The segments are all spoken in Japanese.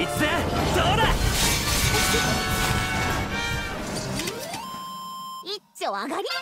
いつぜどうだ。 一丁上がり。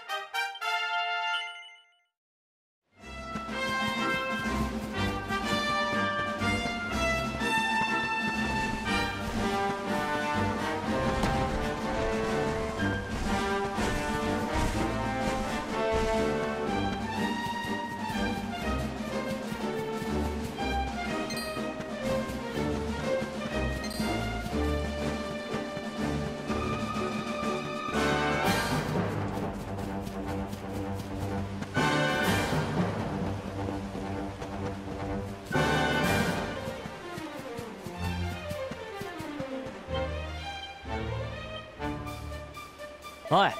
おい。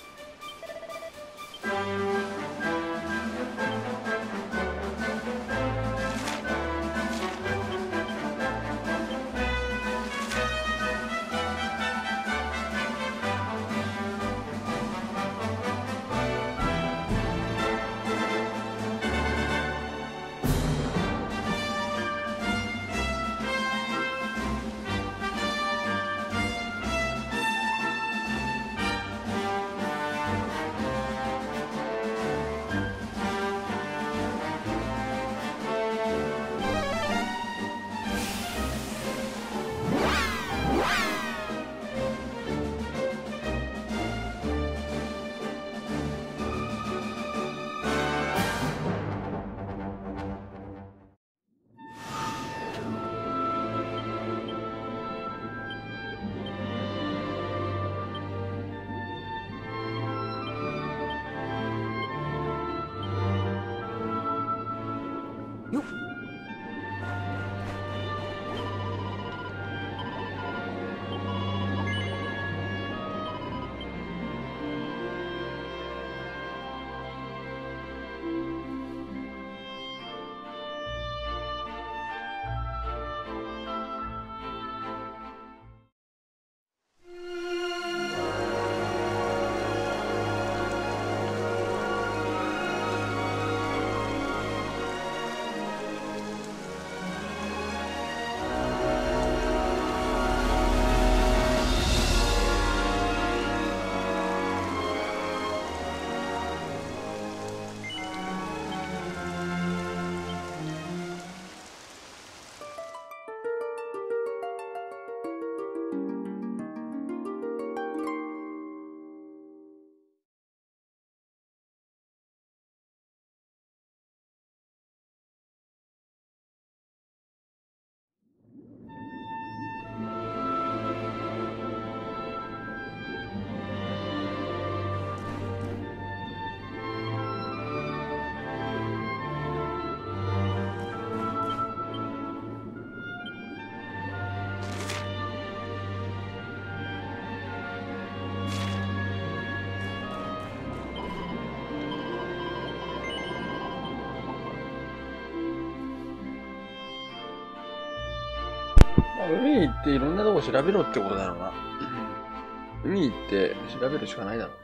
海に行っていろんなとこ調べろってことだろうな。海に行って調べるしかないだろう。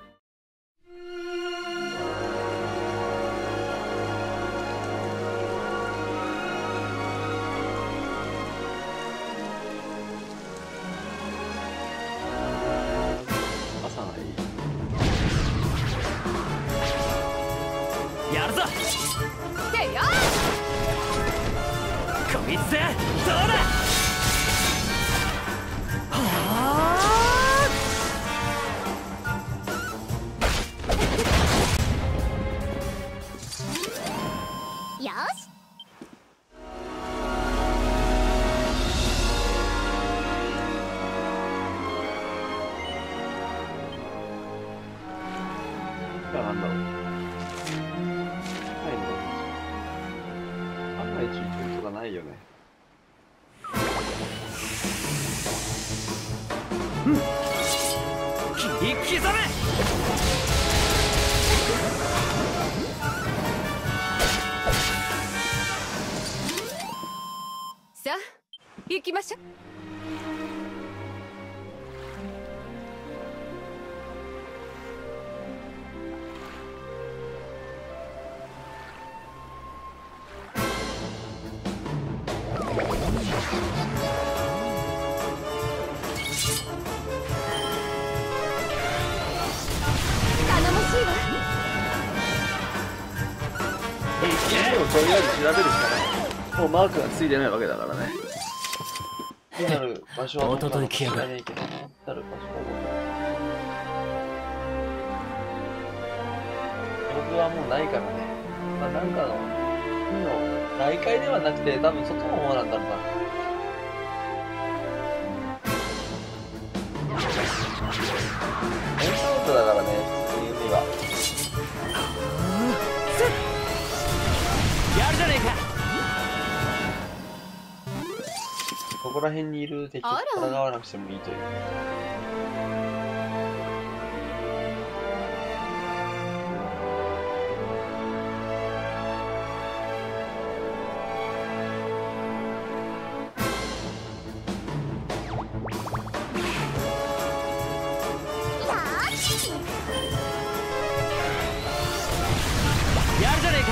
朝がいい。 やるぞ。 てやこいつぜどうだ。 よし。 なんだろう。赤いチートとかないよね。 切り刻め。 さあ行きましょう。 頼もしいわ。 でもとりあえず調べるしかない。もうマークがついてないわけだからね。気になる場所はおととい来やがる。 気になる場所はどこだ。僕はもうないからね。まあなんかの内海ではなくて多分外の方なんだろうな。エンサウトだからね、普通に海は。 やるじゃねえか。 ここら辺にいる敵と戦わなくてもいいという。 やるじゃねえか。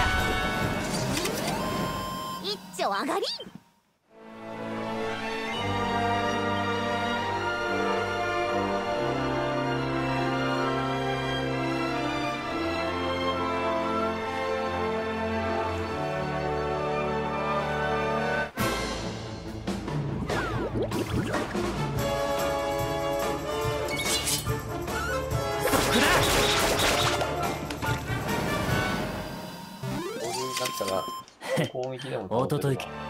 一丁上がり。 こういうなったら攻撃でもおととい敵によ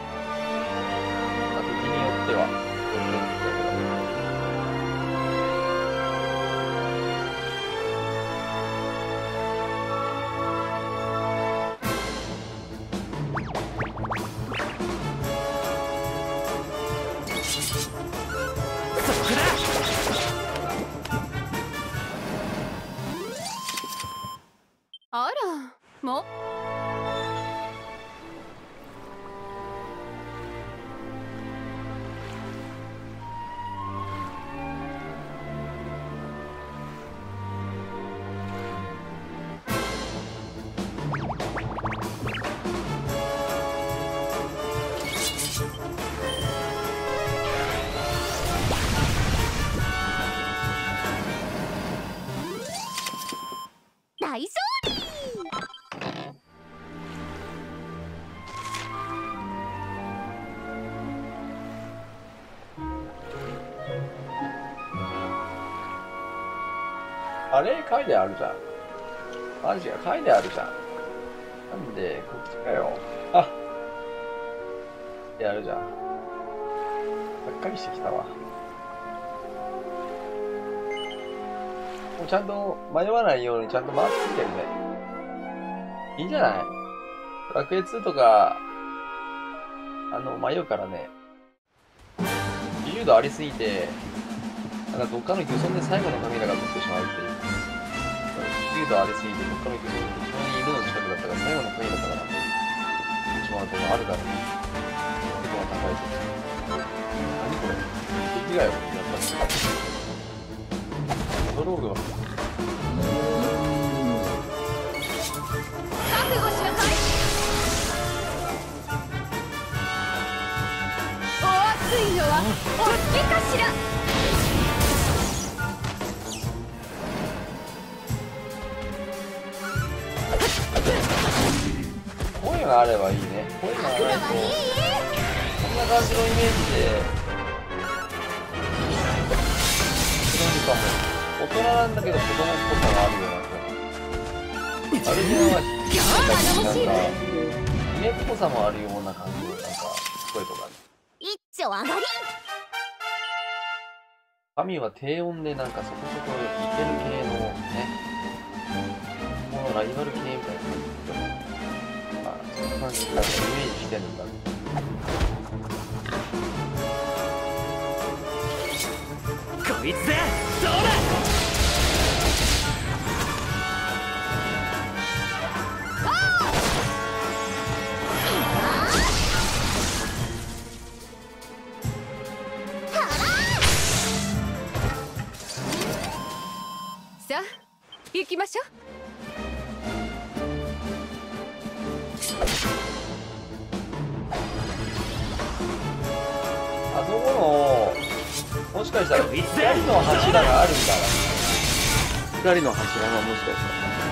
ってはあら、もう。大勝利。 あれ書いてあるじゃん。マジか書いてあるじゃん。なんでこっちかよ。あ、やるじゃん。がっかりしてきたわ。もうちゃんと迷わないようにちゃんと回ってきてるね。いいんじゃない？ドラクエ2とか、迷うからね。自由度ありすぎて、なんかどっかの漁村で最後のカメラが撮ってしまうっていう。自由度ありすぎて、どっかの漁村にいるの近くだったから最後のカメラだから、撮ってしまうとこあるからね。結構高いと。何これ？敵がよ、やっぱり。ドローグは覚悟しなさい。お熱いのはお好きかしら。 こういうのがあればいいね。こういうのがないと、こんな感じのイメージで、なんかもう、大人なんだけど子供っぽさがあるような気が。アルジナはなんか、姫っぽさもあるような感じの、なんか、声とかね。 一丁上がり。 神は低音でなんかそこそこいける系のね、もうライバル系みたいな感じで、まあ、そんな感じでなんかイメージしてるんだね。 こいつだ。どうだ。 さあ、行きましょう。 あそこの、もしかしたら光の柱があるんだな。光の柱がもしかした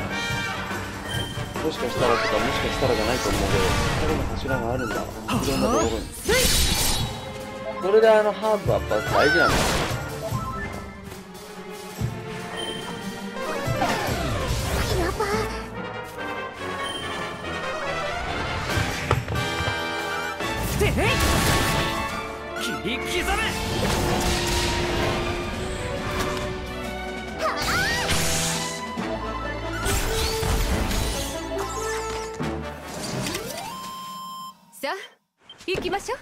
ら。もしかしたらとか、もしかしたらじゃないと思うけど、光の柱があるんだ。いろんなところに。それでハーブはやっぱ大事なんだ。 やばてへい切り刻め。 さあ行きましょう。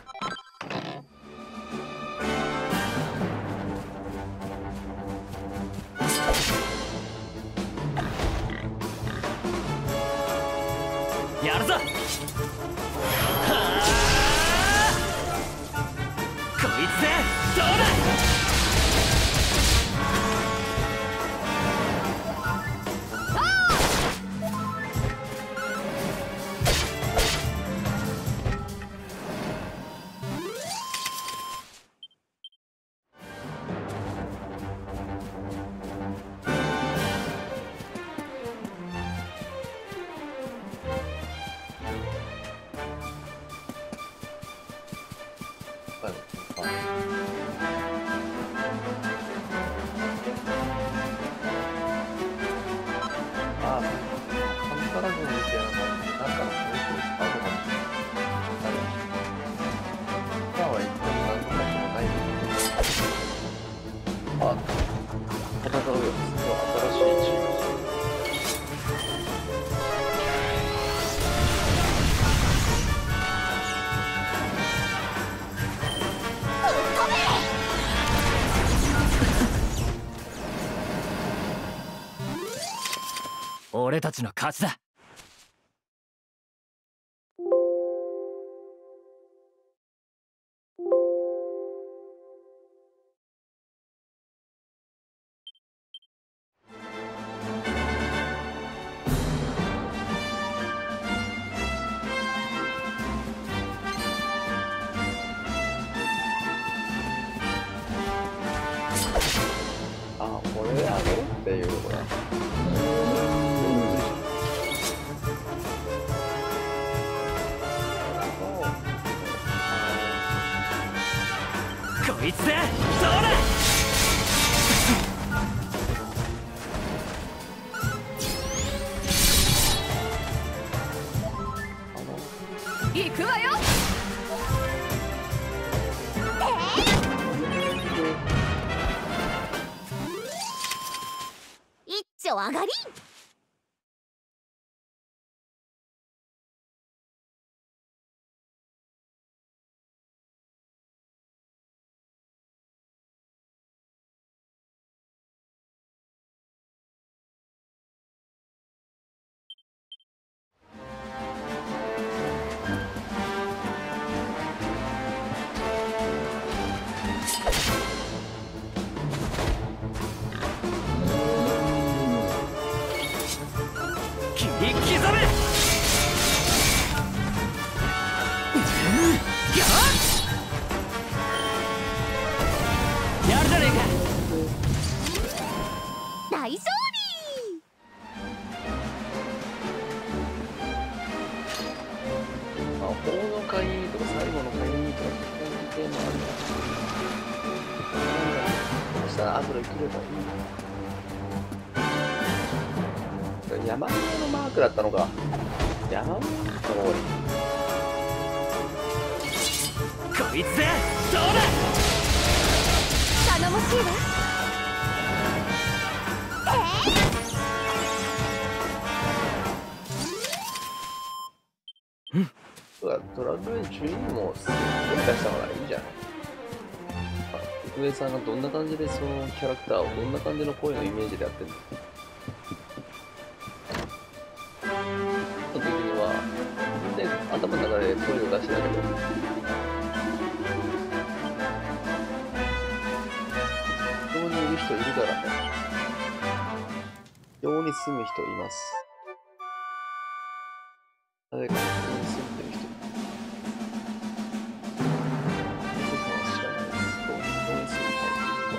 やるぞ。はあこいつでどうだ。俺たちの勝ちだ。 あ、これであげるっていうこれ。 こいつでどうだ。 行くわよ。一丁上がり。 切り刻め。やるじゃねえか。 大勝利。 法の会議とか最後の会議とかそういうテーマあるんだ。そしたら後で来ればいい。山のマークだったのか。山のマークの方に。 こいつでどうだ。 頼もしいわ。 ドラクエ12もすごい出したからいいじゃない。福江さんがどんな感じでそのキャラクターをどんな感じの声のイメージでやってるの。基本的にはで頭の中で声を出してたけど、ここにいる人いるからね。ここに住む人います。誰かここに住んでる人。知らないです。ここに住むタイプ。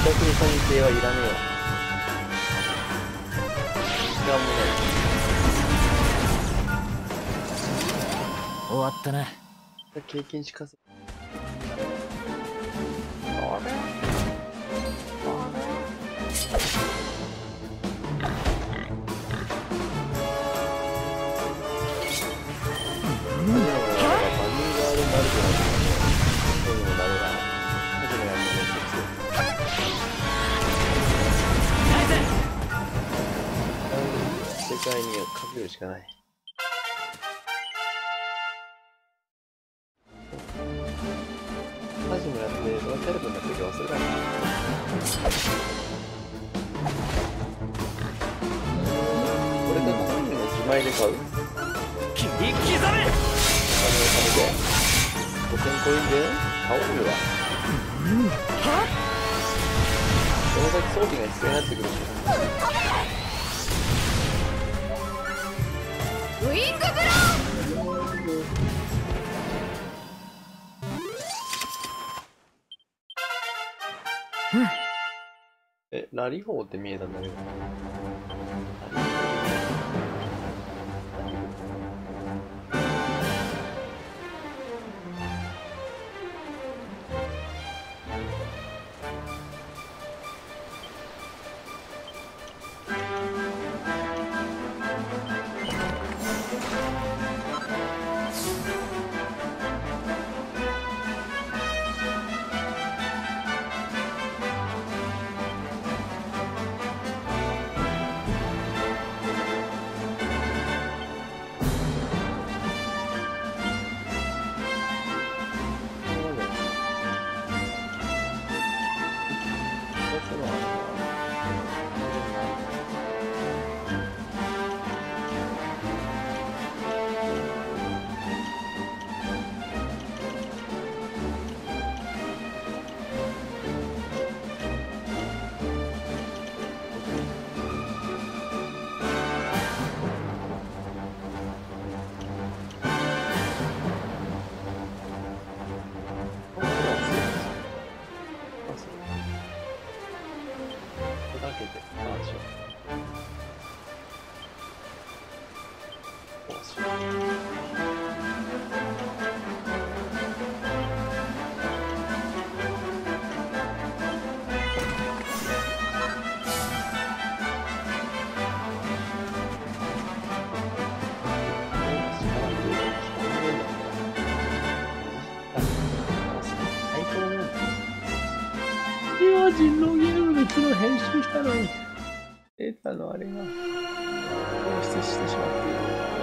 特にソニー系はいらねえよ。時間もない。 終わったな。 経験しかせ。世界にかけるしかない。マジもやってどうやってやるかになったけど忘れたな。これがコインの自前で買う。 切り刻め。 金を貯めて5000コインで倒れるわ。その先装備が必要になってくるし。 ウィングブロー。ラリホーって見えたんだけど。人狼ゲームの昨日編集したのにデータのあれが放出してしまっている。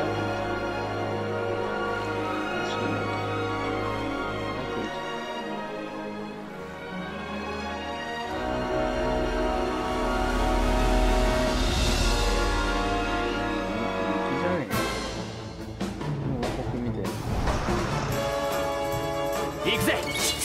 行くぜ。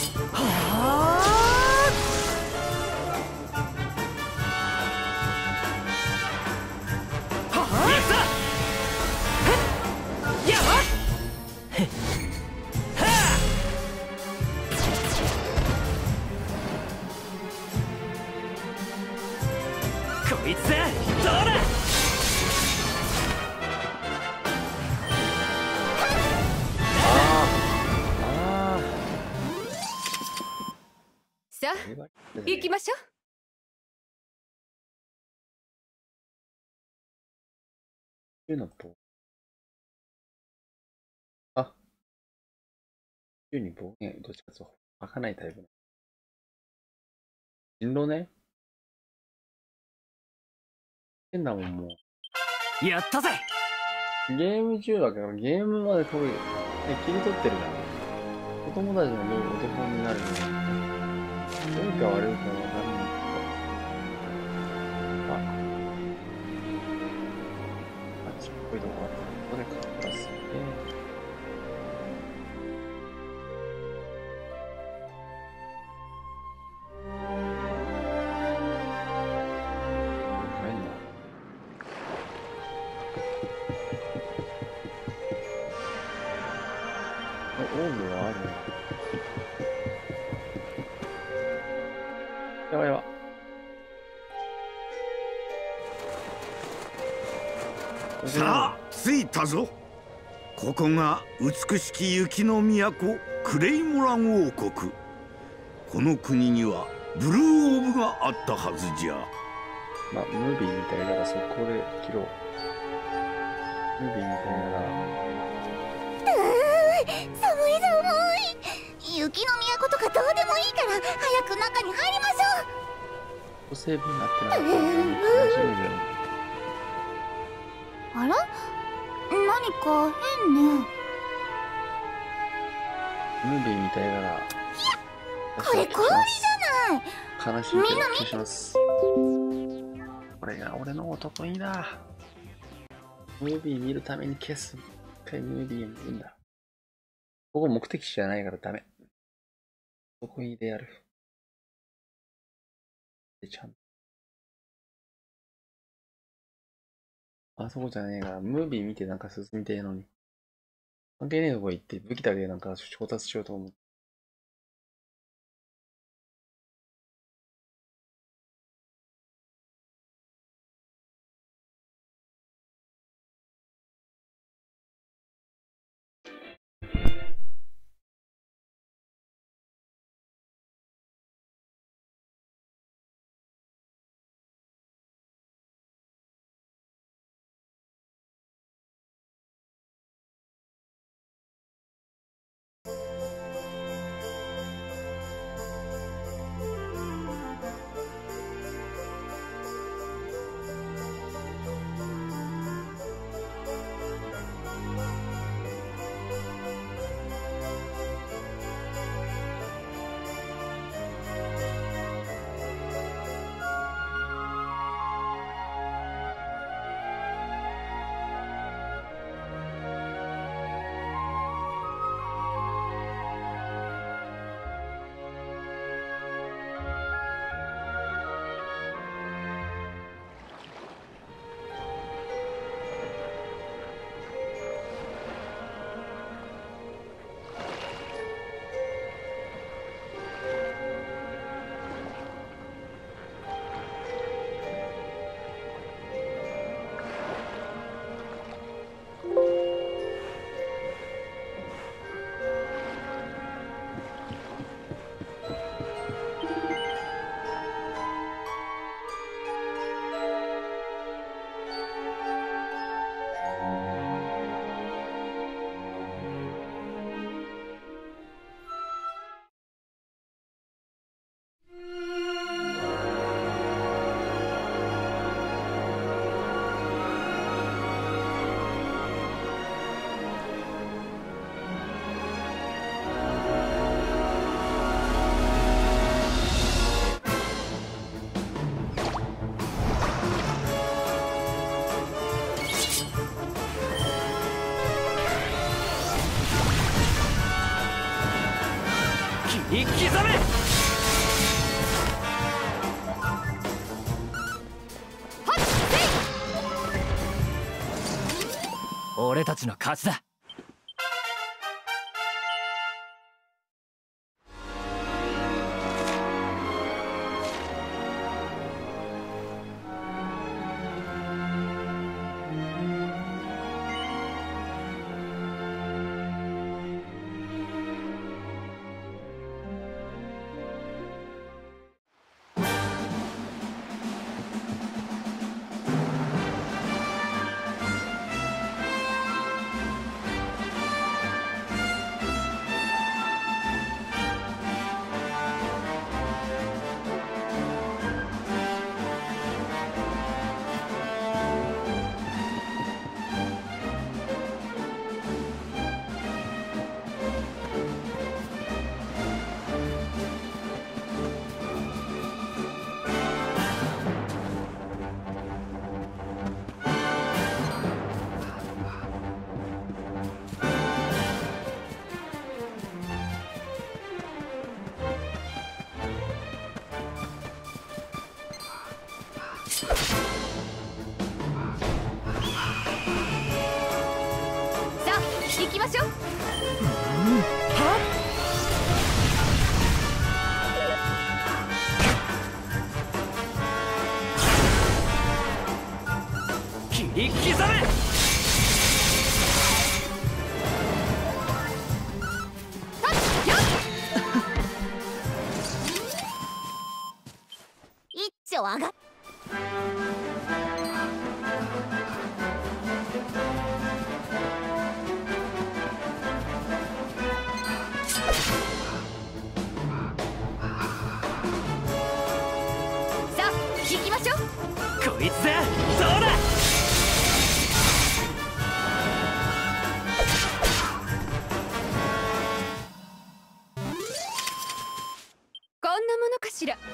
こいつだ。どうだ。 さあ行きましょう。 いうのと、あ、急に暴言、どっちかと吐かないタイプの。人狼ね。変なもんもう。 やったぜ。 ゲーム中だからゲームまで遠い。切り取ってるから。子供たちのお手本になるの。良いか悪いかわかんないけど。あっちっぽいとこあった。ここでカップラス。オーブはある。やばいやばい。 さあ着いたぞ。ここが美しき雪の都クレイモラン王国。この国にはブルーオーブがあったはずじゃ。 まあ、ムービーみたいならそこで切ろう。ムービーみたいなら。 寒い雪の都とかどうでもいいから早く中に入りましょう。セーブになってなかったら悲しいじゃん。 あら、何か変ね。 ムービーみたいなら。 これ氷じゃない。 悲しいけど消します。これが俺の男いいな。ムービー見るために消す。一回ムービー見るんだ。ここ目的地じゃないからダメ。そこいいでやる。で、ちゃんと。あそこじゃねえから、ムービー見てなんか進みてえのに。関係ねえとこ行って武器だけなんか調達しようと思う。 生き刻め。俺たちの勝ちだ。 行きましょう。 切切り刻め。 一丁上がっさあ行きましょう。 こいつだ。どうだ。 こんなものかしら。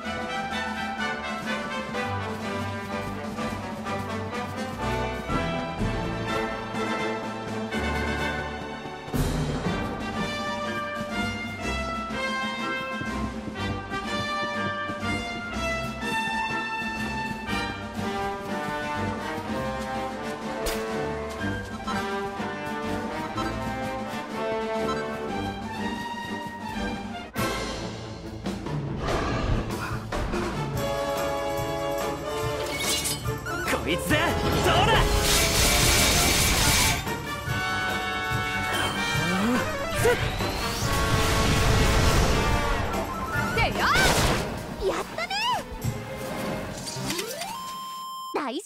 こいつだ。どうだ。 てよやったね。大勝利。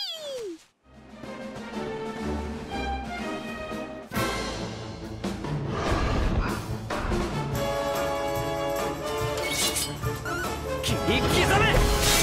切り刻め。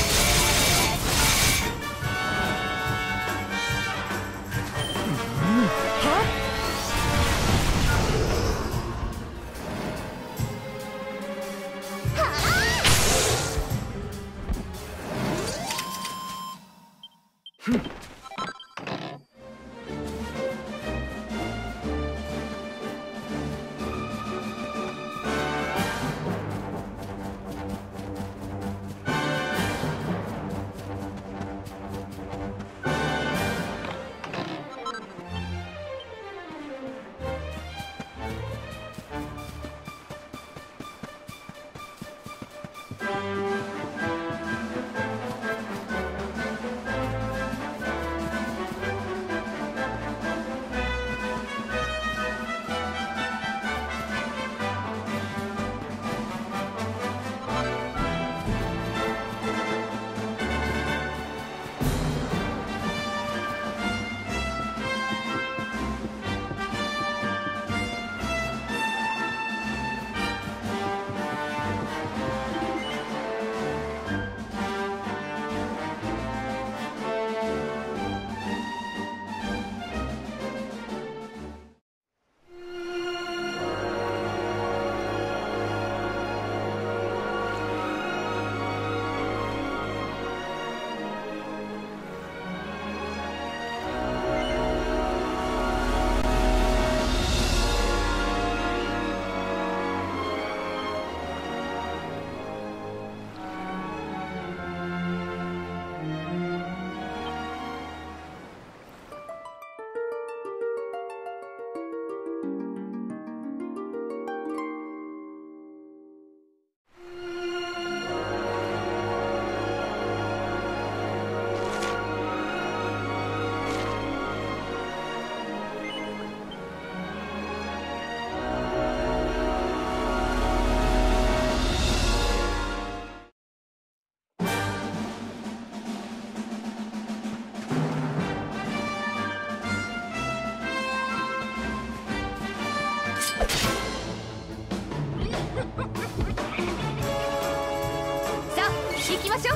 さあ行きましょう。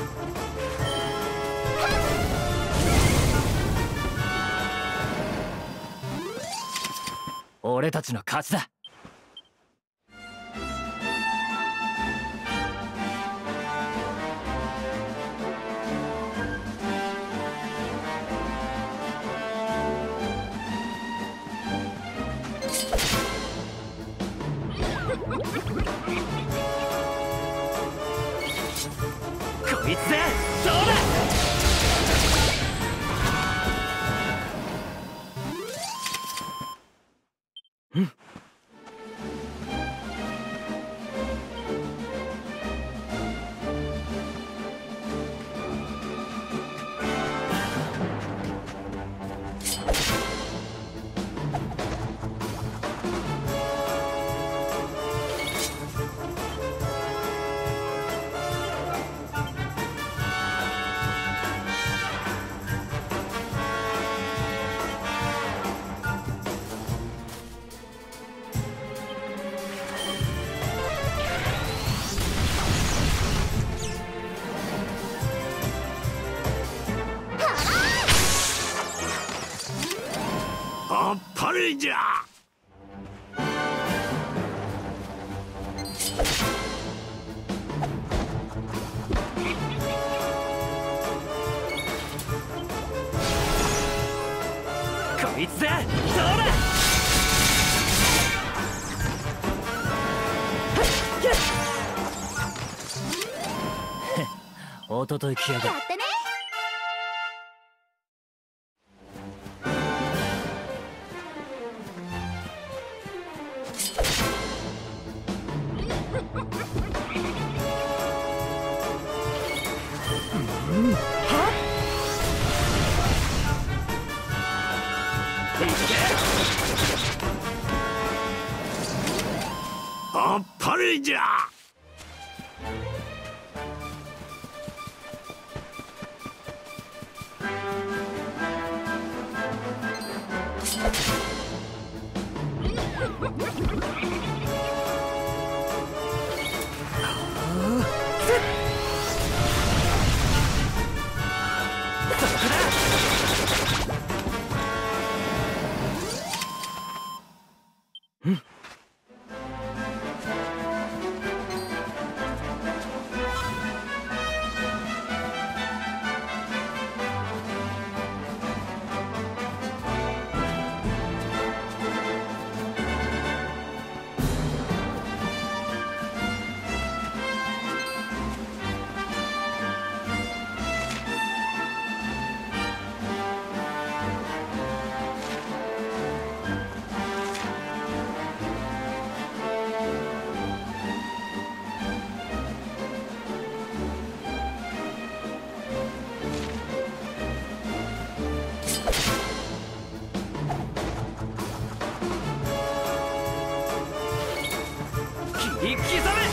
俺たちの勝ちだ。こいつだ。どうだ。 っぱれじゃ。 こいつだ。そうだ。おととい来やがる。 やってね。 あっぱれじゃ。 切り刻め。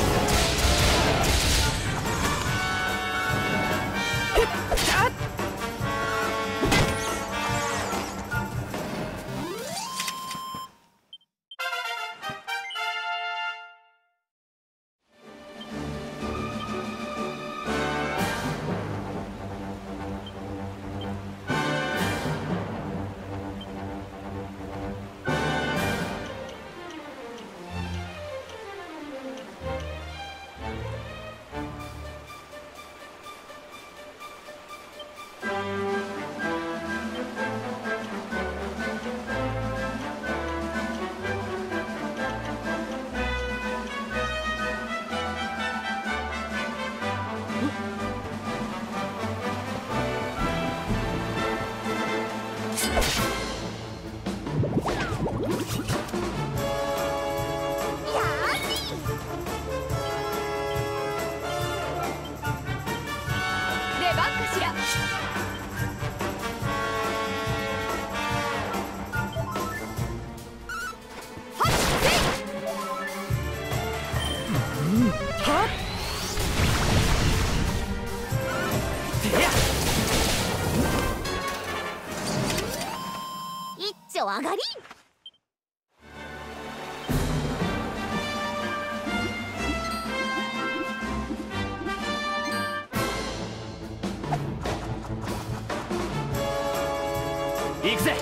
一丁上がり。 行くぜ。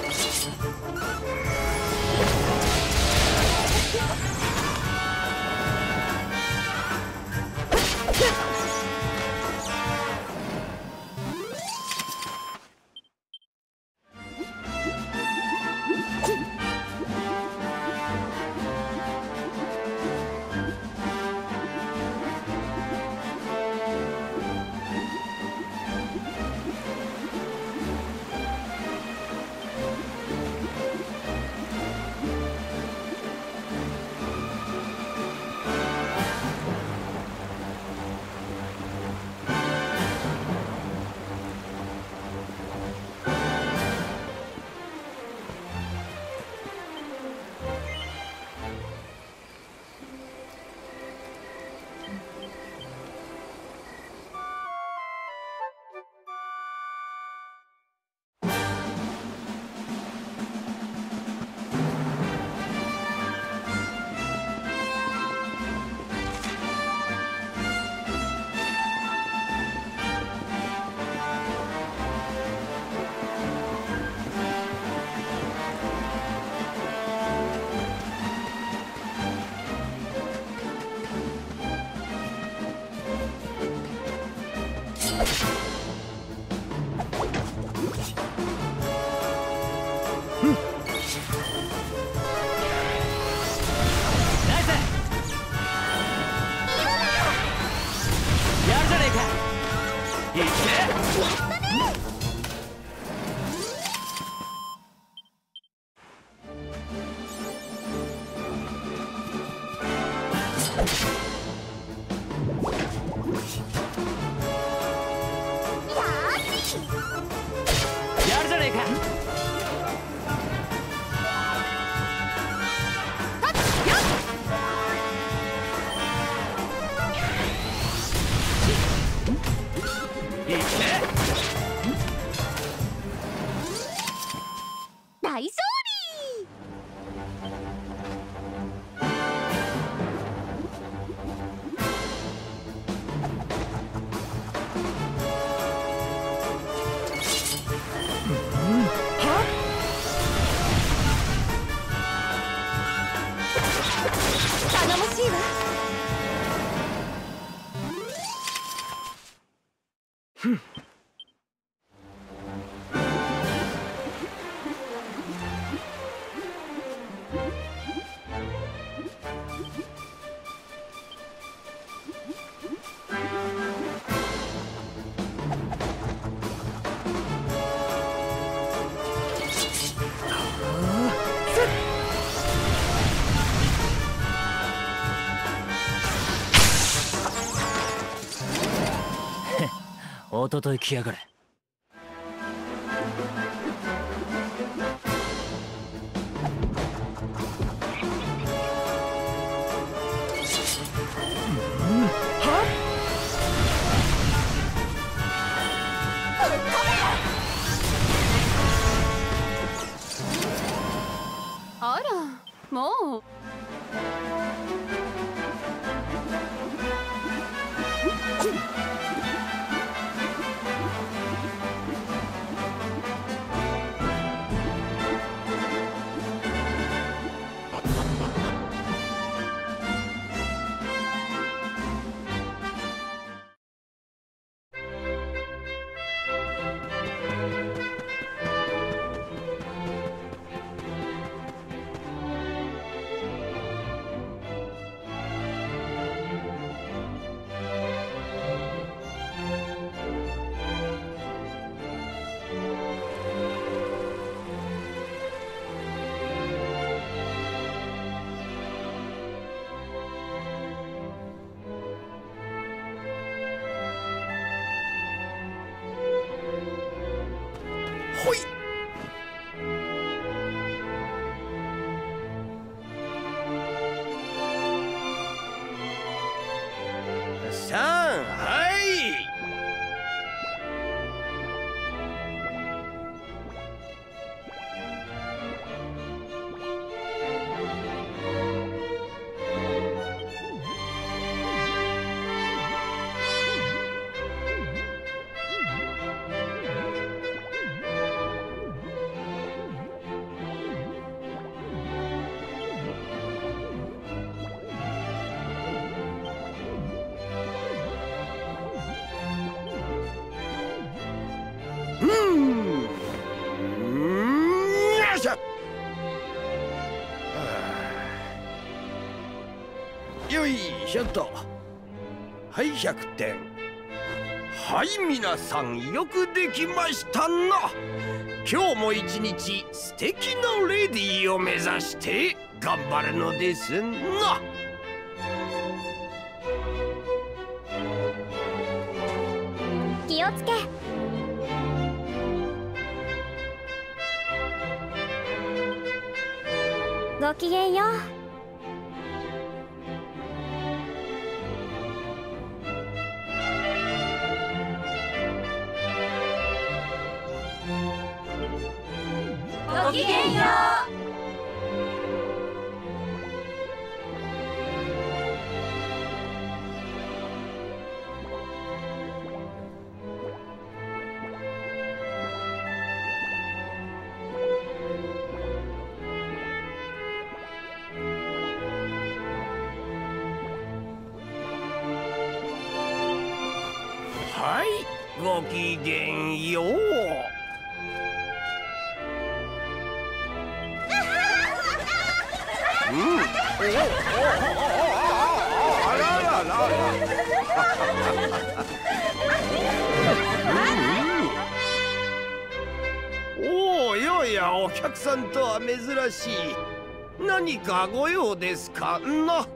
とっとと来やがれ。 あら、もう。 ほい。 さあ、はい。よいしょ。よいしょと。はい、100点。はい、皆さんよくできましたな。今日も一日素敵なレディーを目指して頑張るのですな。 気をつけ。ごきげんよう。 ごきげんよう。 はい、ごきげんよう。あらららおお、よいや、お客さんとは珍しい。何かご用ですかな。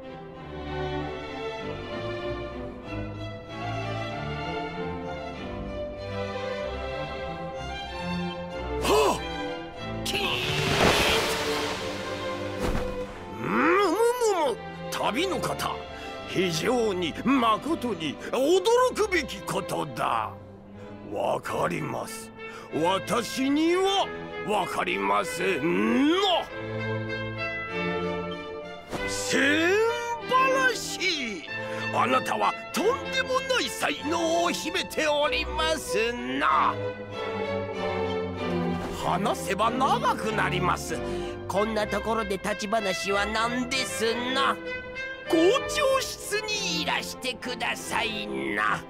旅の方、非常に誠に驚くべきことだ。わかります。私にはわかりますの。素晴らしい。あなたはとんでもない才能を秘めておりますな。話せば長くなります。こんなところで立ち話はなんですな。校長室にいらしてくださいな。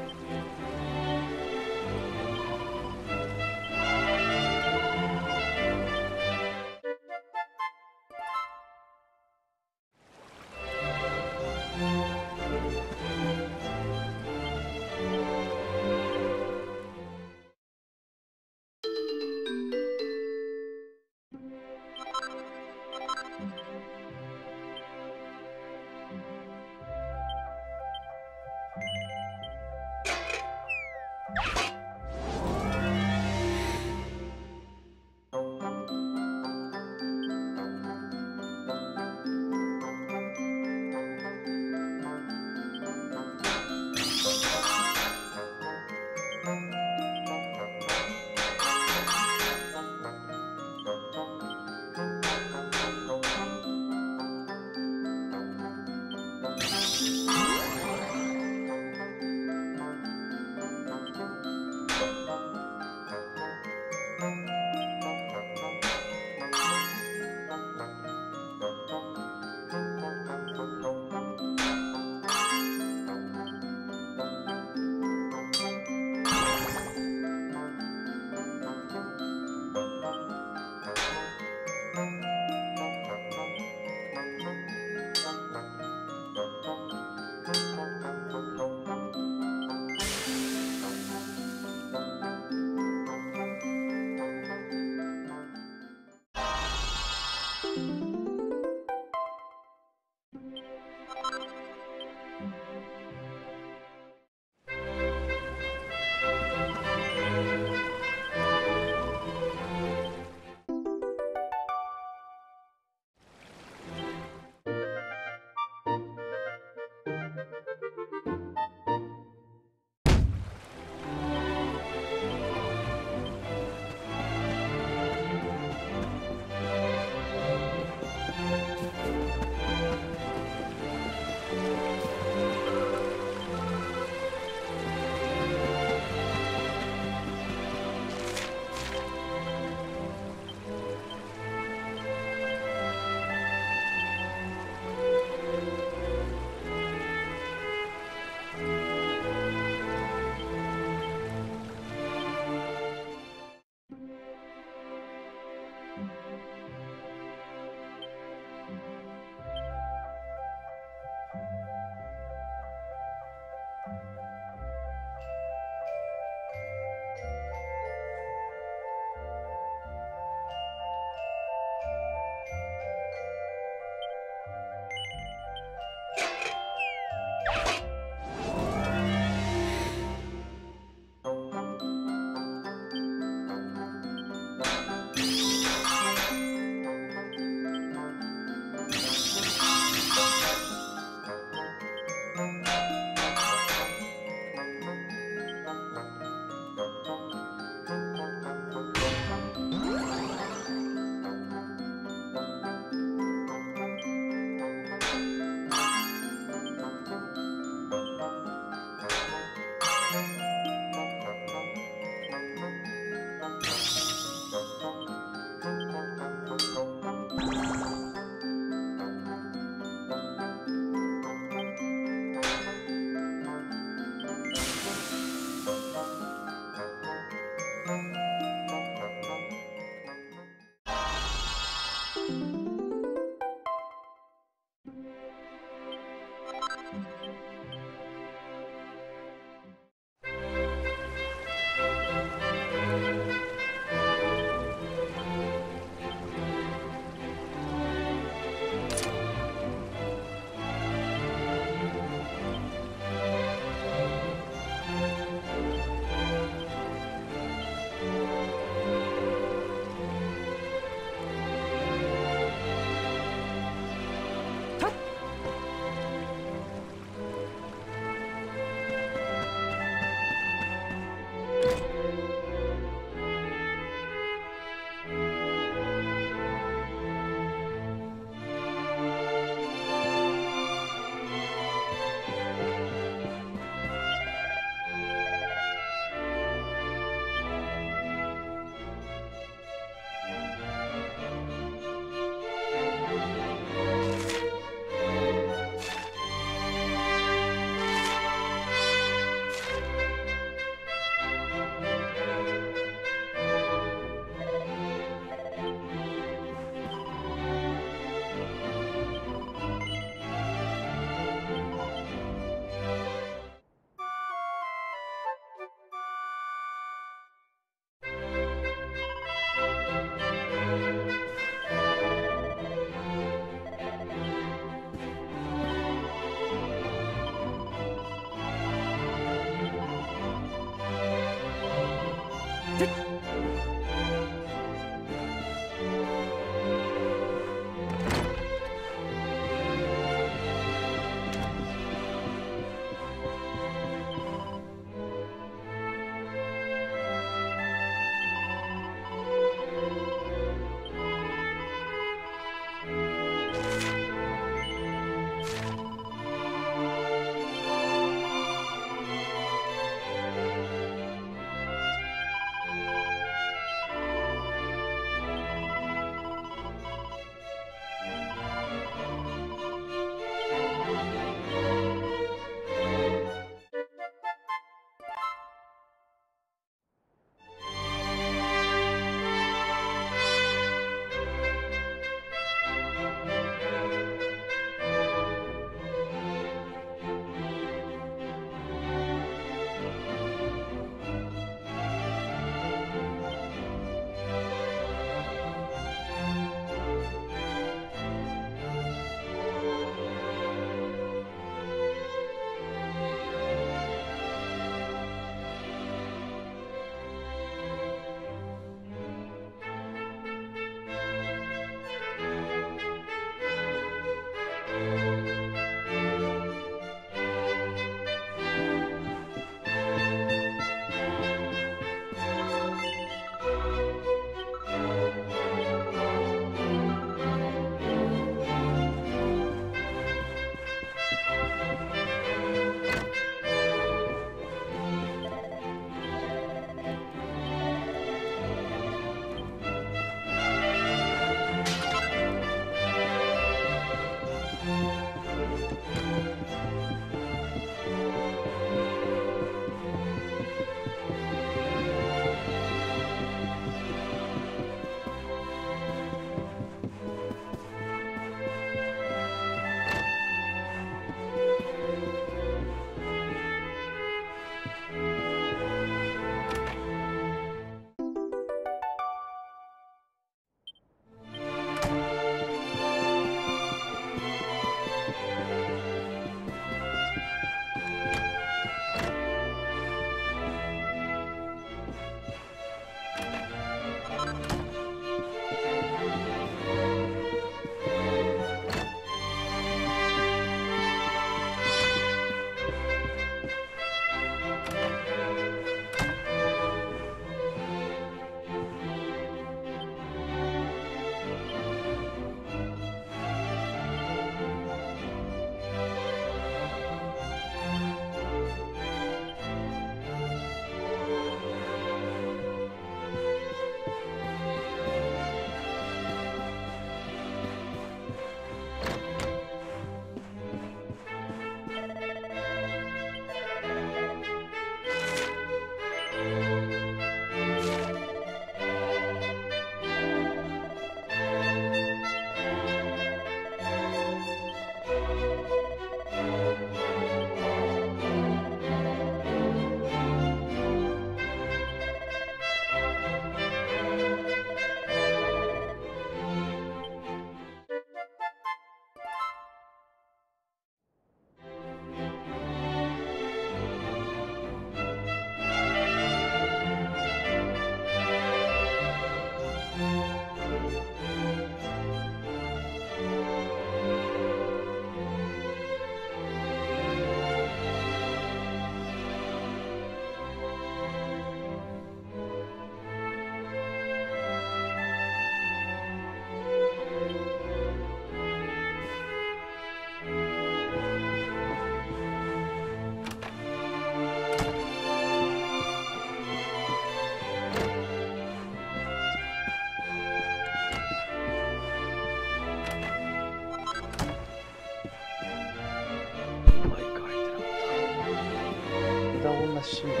なシーン。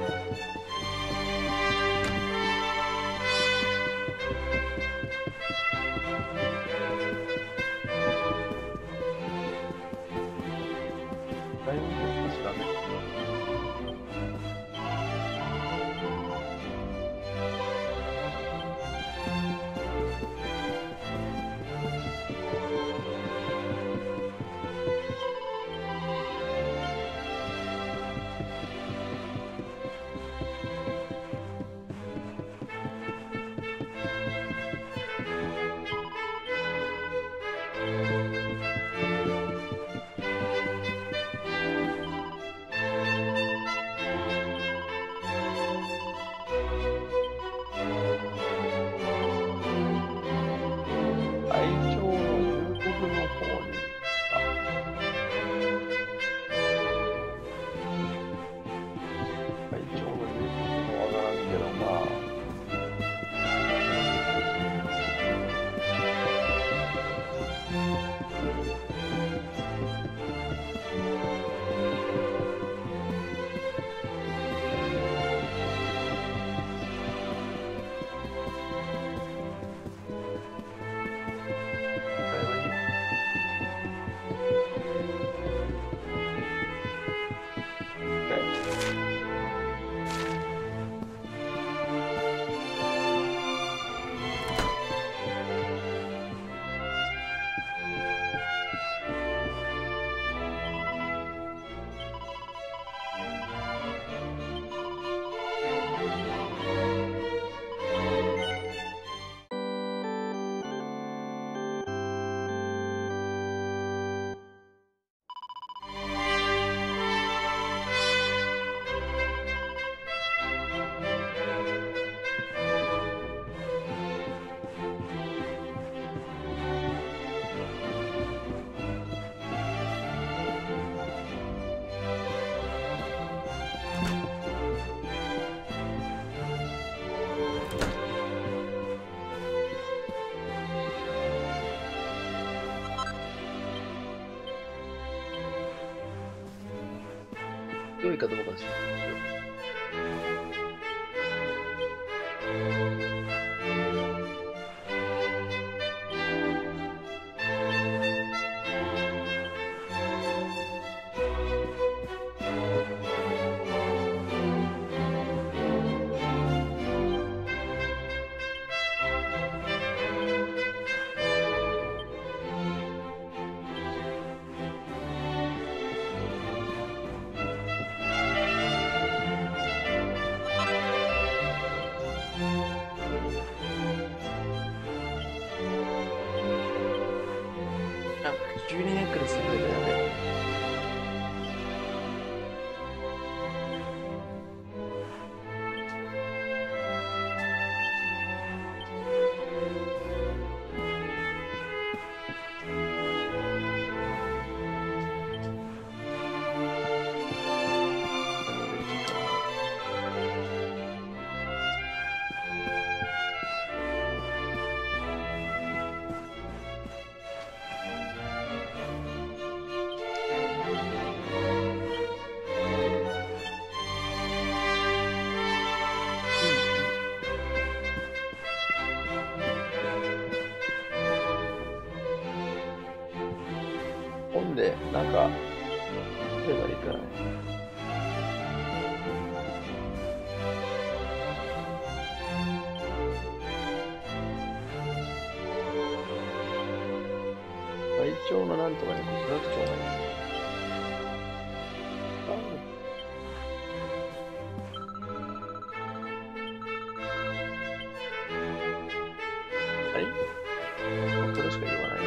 だいぶ難しいだね。良いかどうかでしょう。12年くらいするんだよね。本でなんかすればいいからね。会長のなんとかに極楽長がいる。これしか言わない。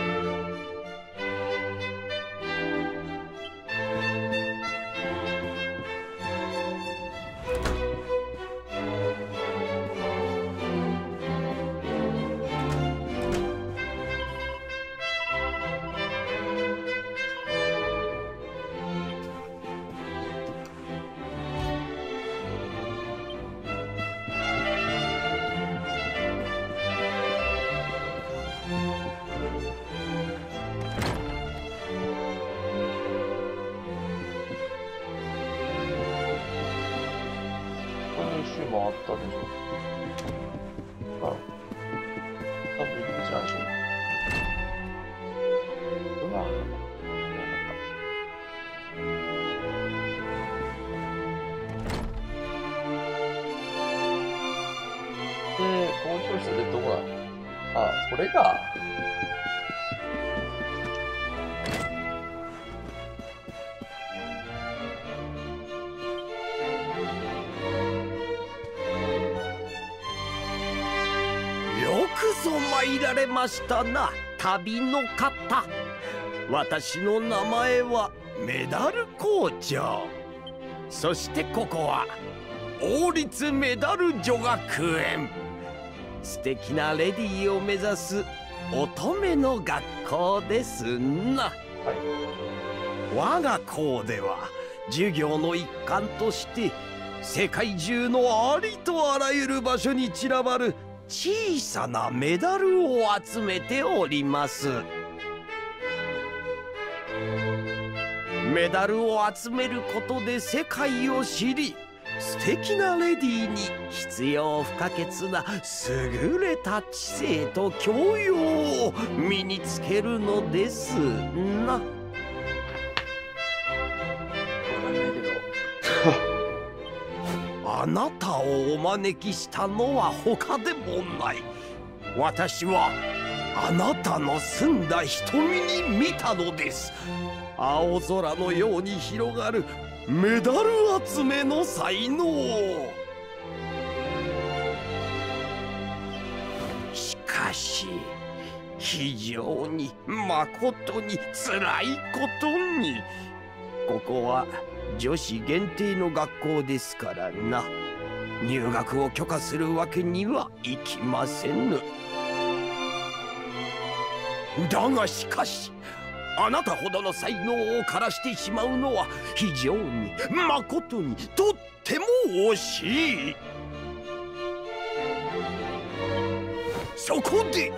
もあったでしょ。あ、多分入り口なんでしょ。うわ、で、校長室でどこなの？あ、これか。 よくぞ参られましたな、旅の方。私の名前はメダル校長。そしてここは王立メダル女学園。素敵なレディーを目指す乙女の学校ですな。我が校では授業の一環として世界中のありとあらゆる場所に散らばる小さなメダルを集めております。メダルを集めることで世界を知り、素敵なレディーに必要不可欠な優れた知性と教養を身につけるのですな。 わかんないけど。 あなたをお招きしたのは他でもない。私はあなたの澄んだ瞳に見たのです。青空のように広がるメダル集めの才能。しかし非常に誠につらいことに、ここは女子限定の学校ですからな。入学を許可するわけにはいきませぬ。だがしかし、あなたほどの才能を枯らしてしまうのは非常に誠にとっても惜しい。そこで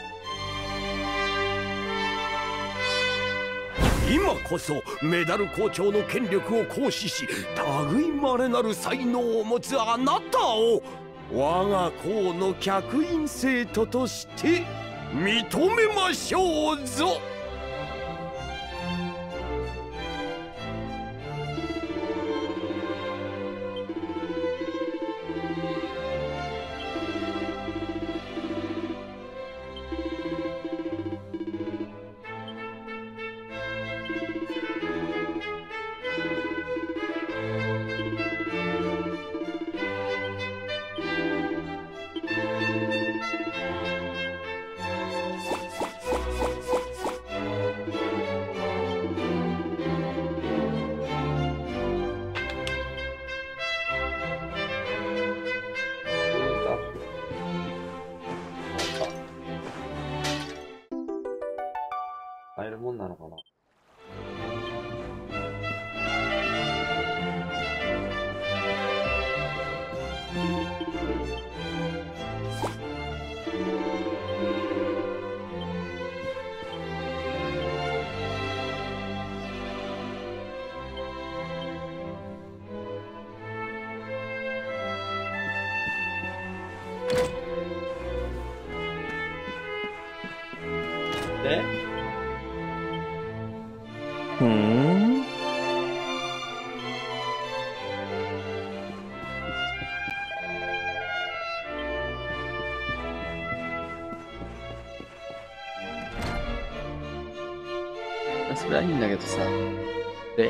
今こそメダル校長の権力を行使し、類いまれなる才能を持つあなたを我が校の客員生徒として認めましょうぞ。 買えるもんなのかな。でそれはいいんだけどさ。で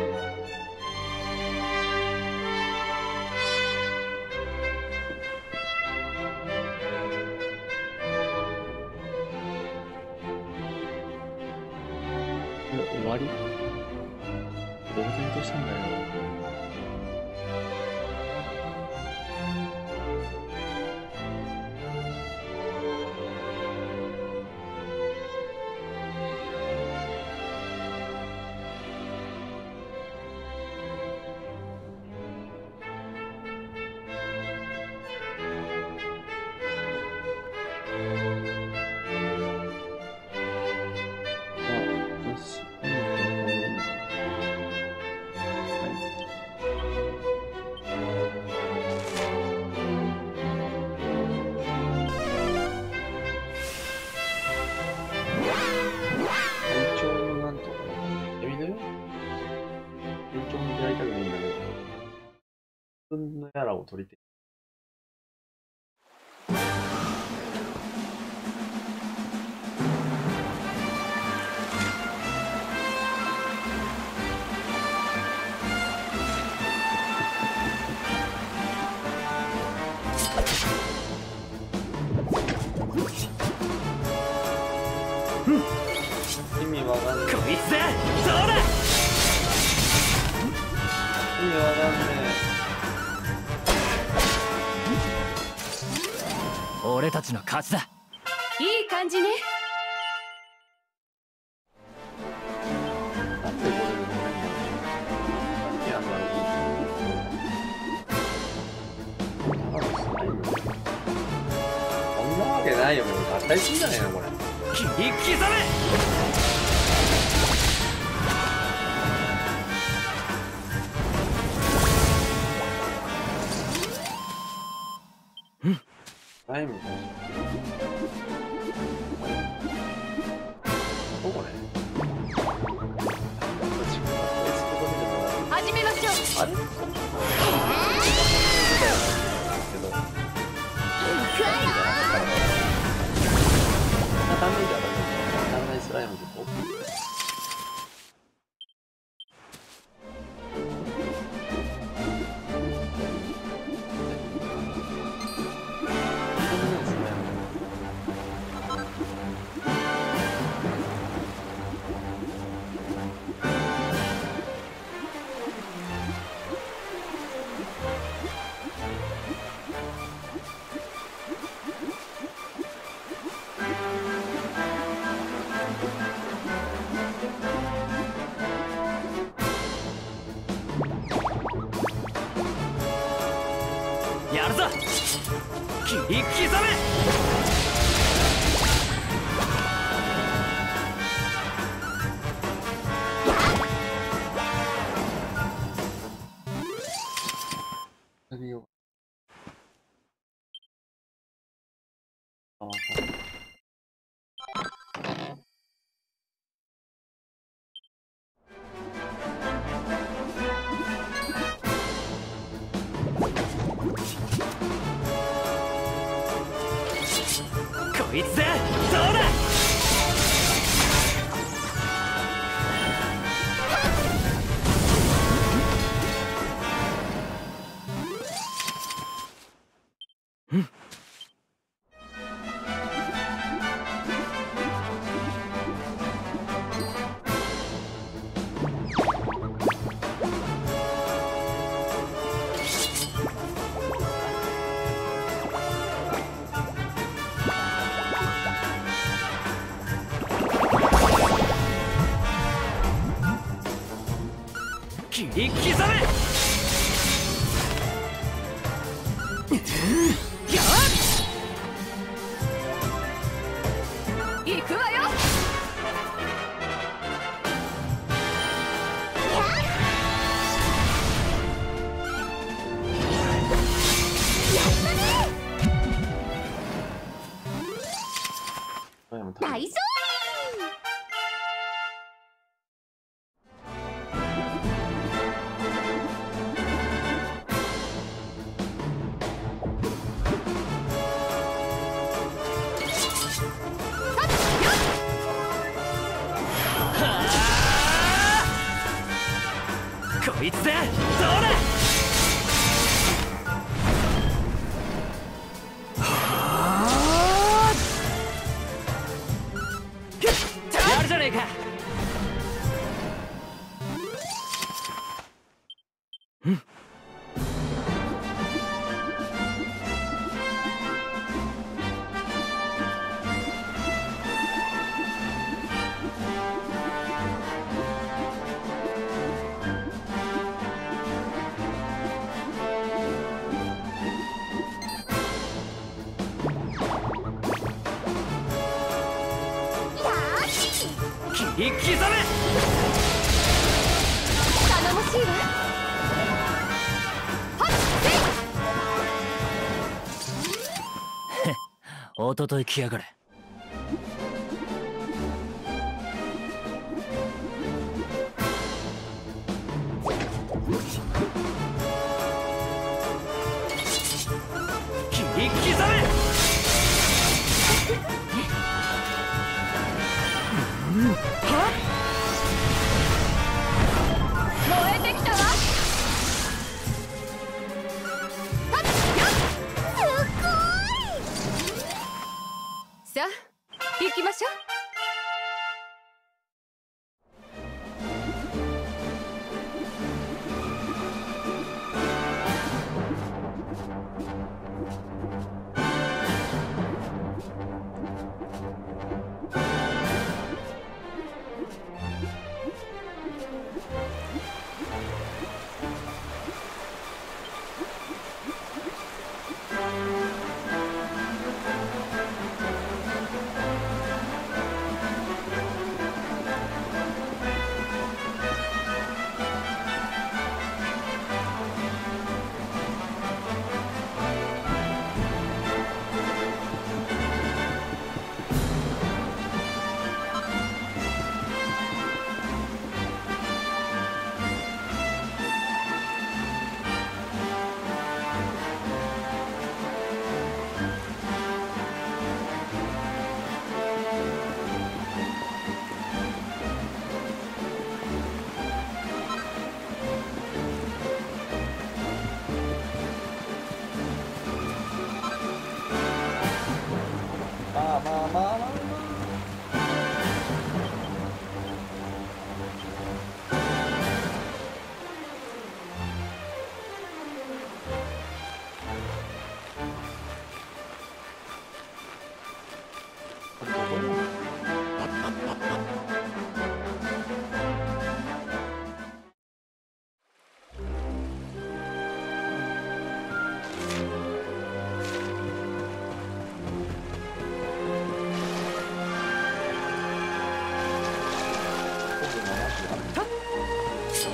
終わり？呆然としたんだよ。 キャラを取りて。意味わかんねえ。 こいつだ。そうだ。 意味わかんね俺たちの勝ちだ。 いい感じね。 え。なんでこれで飲めんの？何やんだろう。ただのスライム。こんなわけないよね。合体すんじゃねえのこれ。 切り刻め。 スライムか。どこね。 始めましょう。 あれ？けど。 行くわよ。 ダメージはダメージ。スライムでこう。 やるぞ。切り刻め。 何よ。あ、また。 こいつだ。そうだ。切り刻め。 行くわよ。 大丈こいつだ。そうだ。やるじゃねえか。切り刻め。 頼もしいわ。 おととい来やがれ。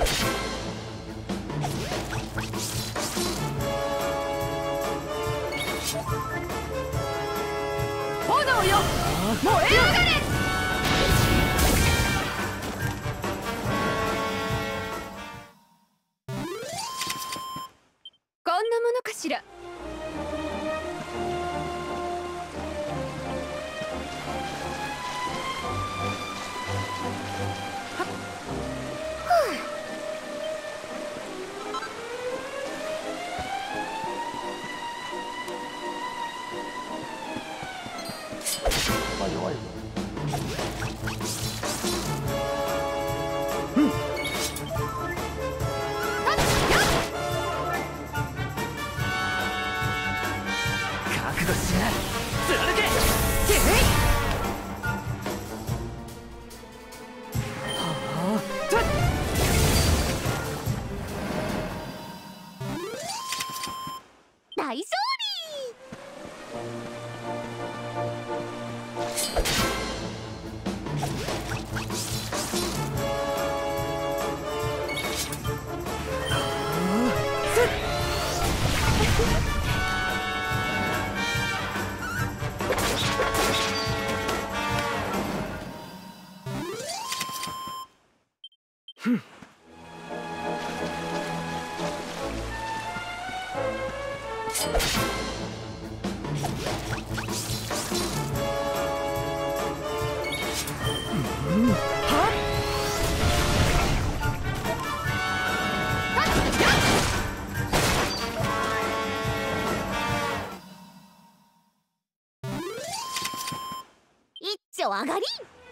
炎よ燃え上がれ。こんなものかしら。 まあ弱いよ。 覚悟しな、貫け。 大勝利。一丁上がり。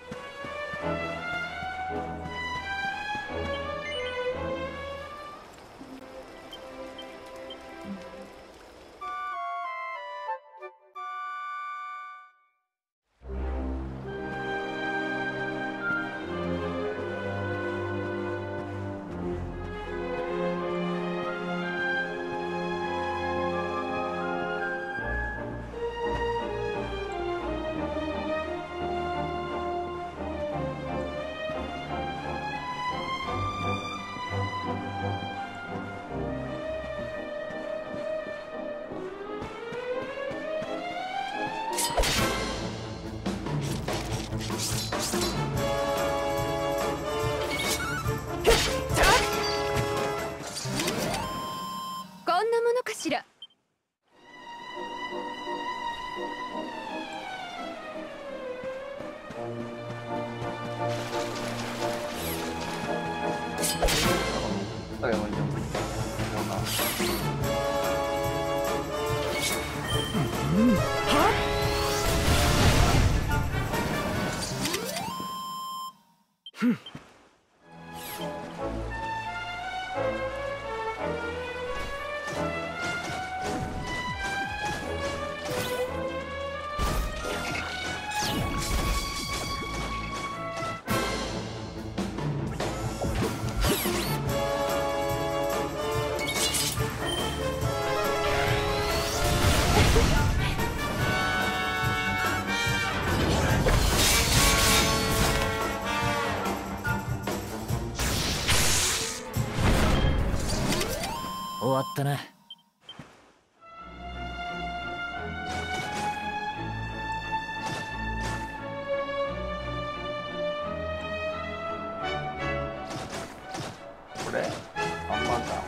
こんなものかしら。 だけどいいよ。 終わったな。 これあんまんだ。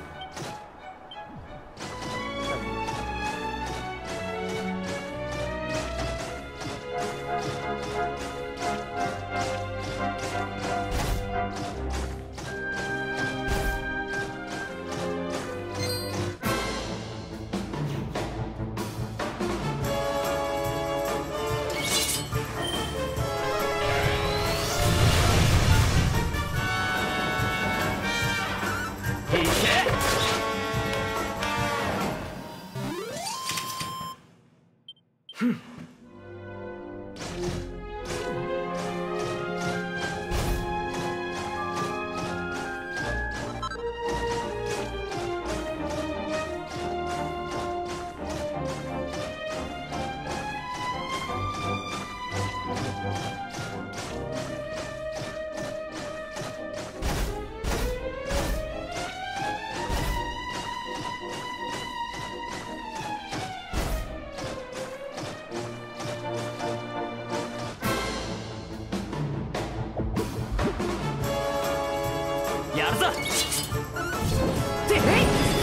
るぞ。てへい。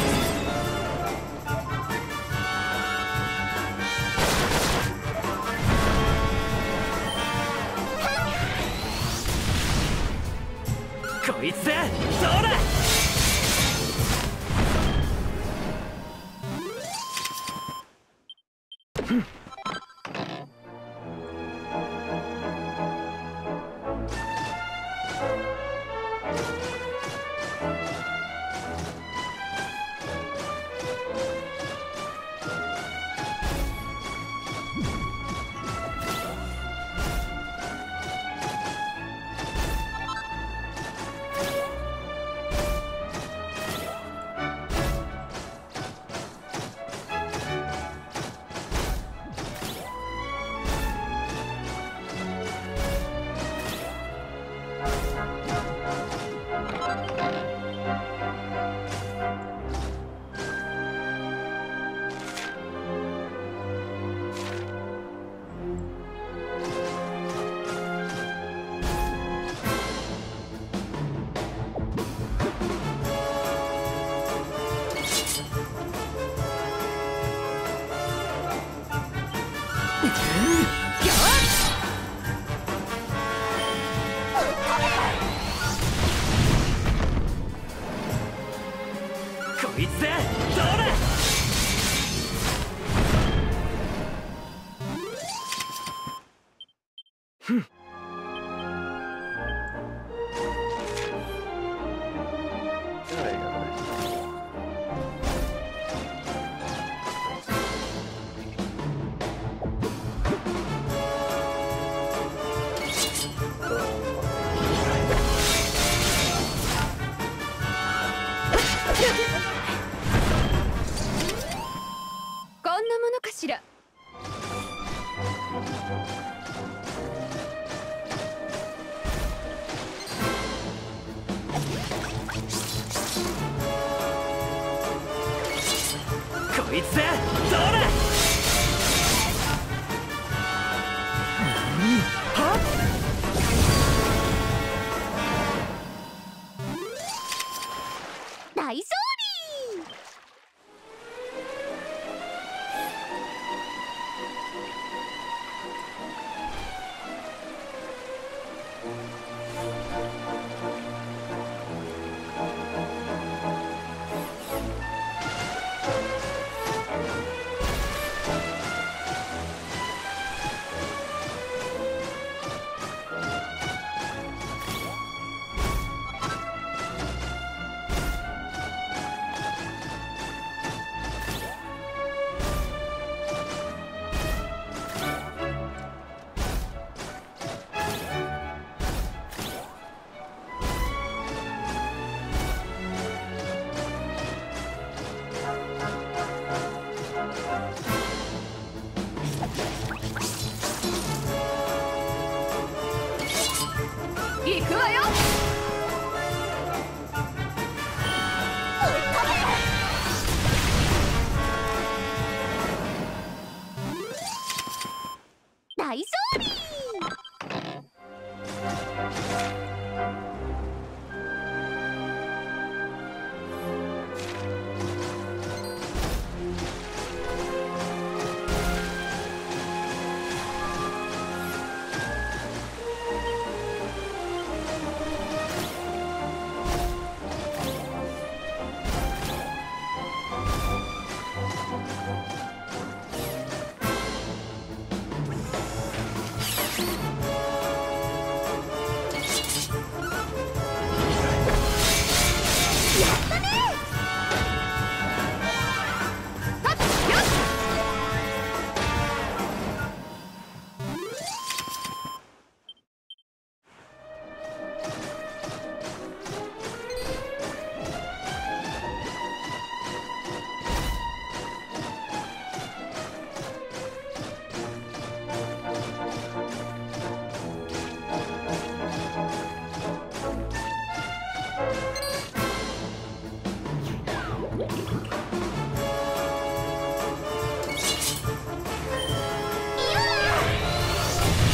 こいつだ。どうだ。こいつだ。どうだ。ふん。 こんなものかしら。 こいつだ。どうだ。はっ。 大勝利。行くわよ。大勝利。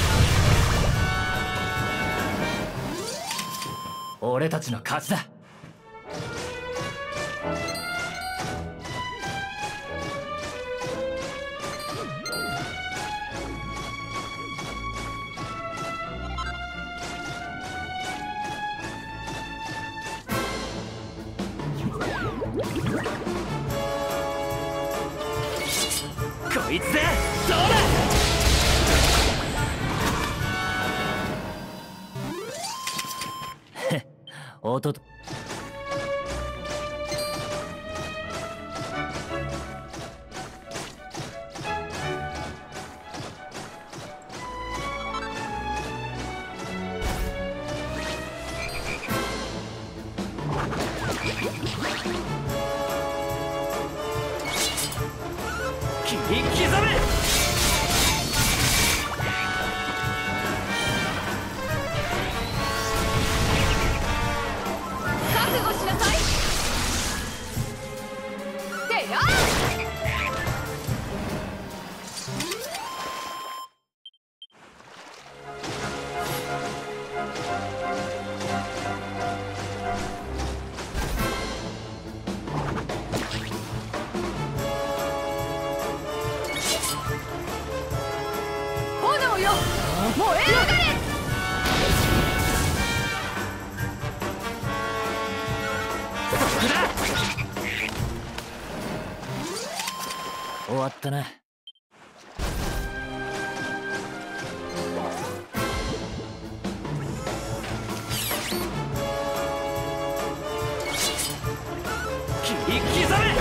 俺たちの勝ちだ。 こいつでどうだ。音と切り刻め。 覚悟しなさい。てや炎よ、燃え上がれ。 終わったな。切り刻め。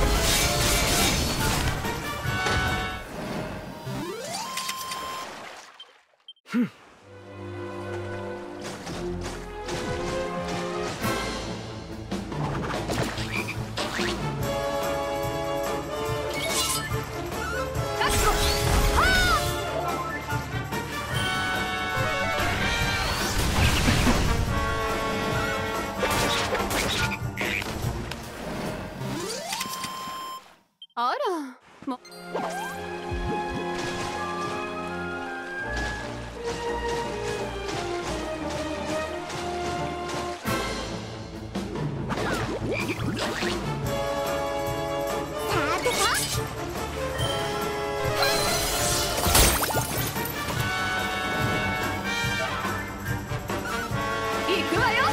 あら、もさてと行くわよ。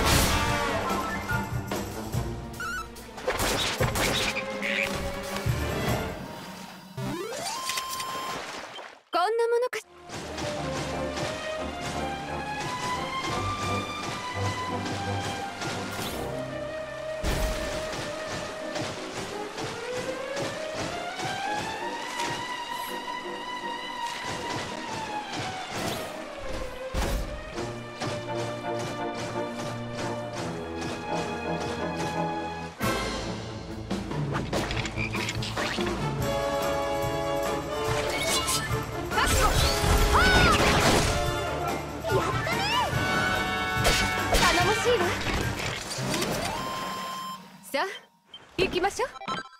こんなものか。覚悟。頼もしいわ。さあ行きましょう。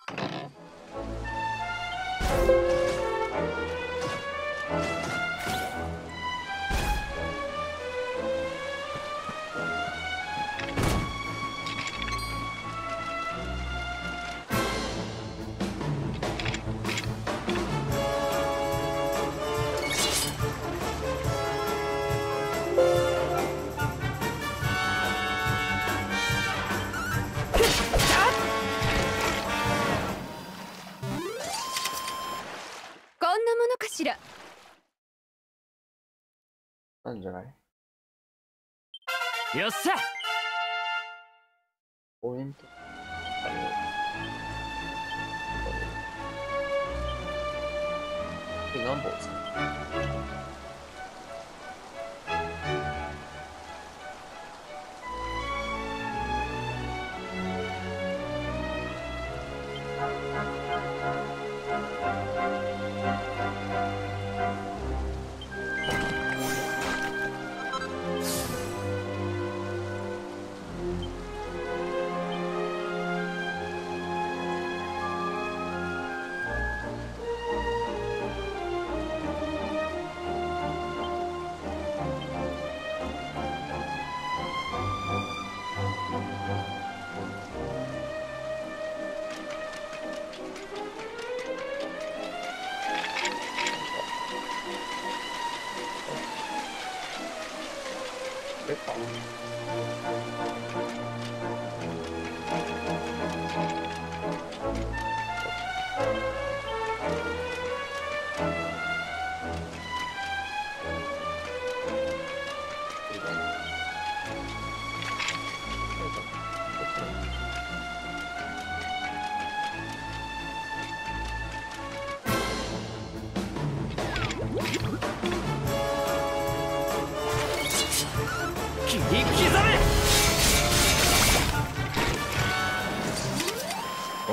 こんなものかしら。 なんじゃない？ よっしゃ。 ポイント。何本ですか？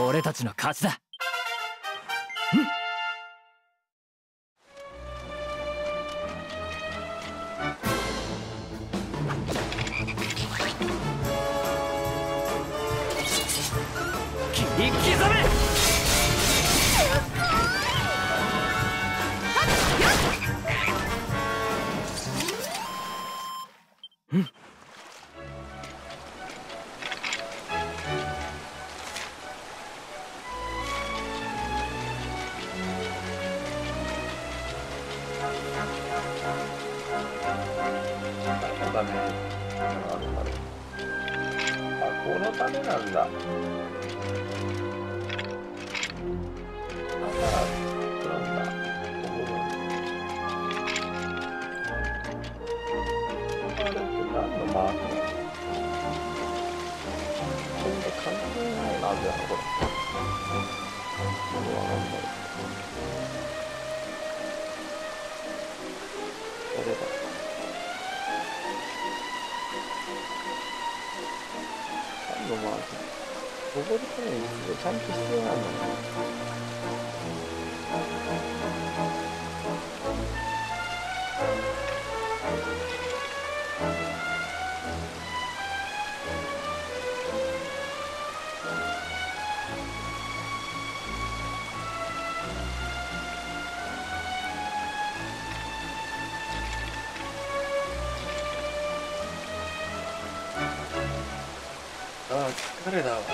俺たちの勝ちだ。切り刻め。 ため、あ、このためなんだ。だから、なんだ。あれって何のマークなの？こんな関係ないなんだよ、これ。これは何だろう。これだ。のマーク。ここでちゃんと必要なんだね。ああ、疲れだわ。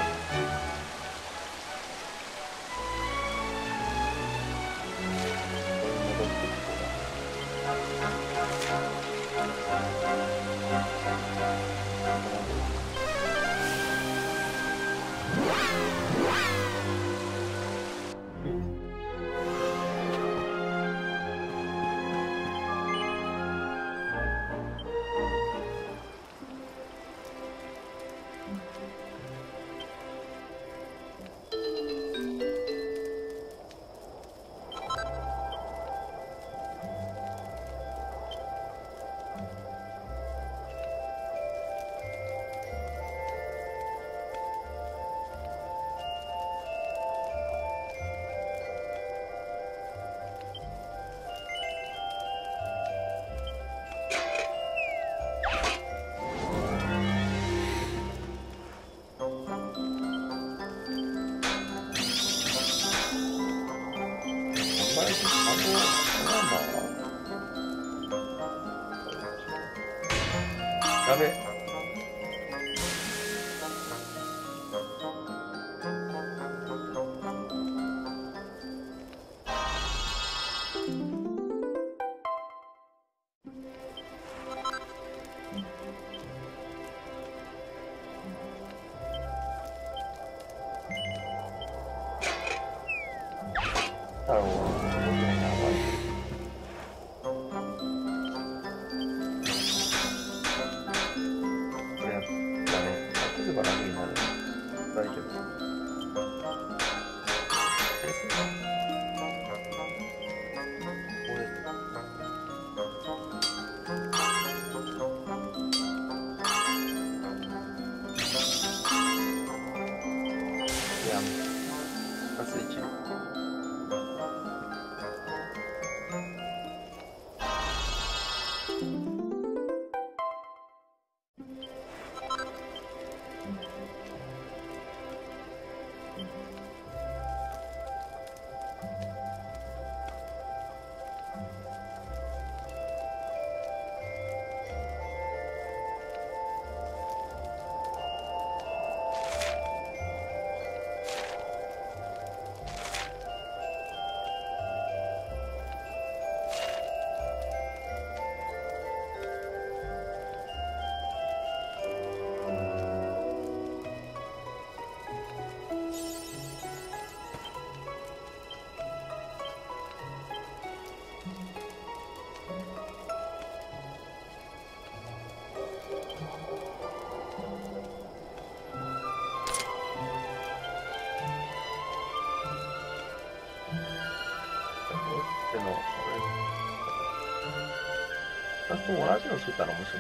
やべ。なるほど。2つとも同じの作ったら面白い。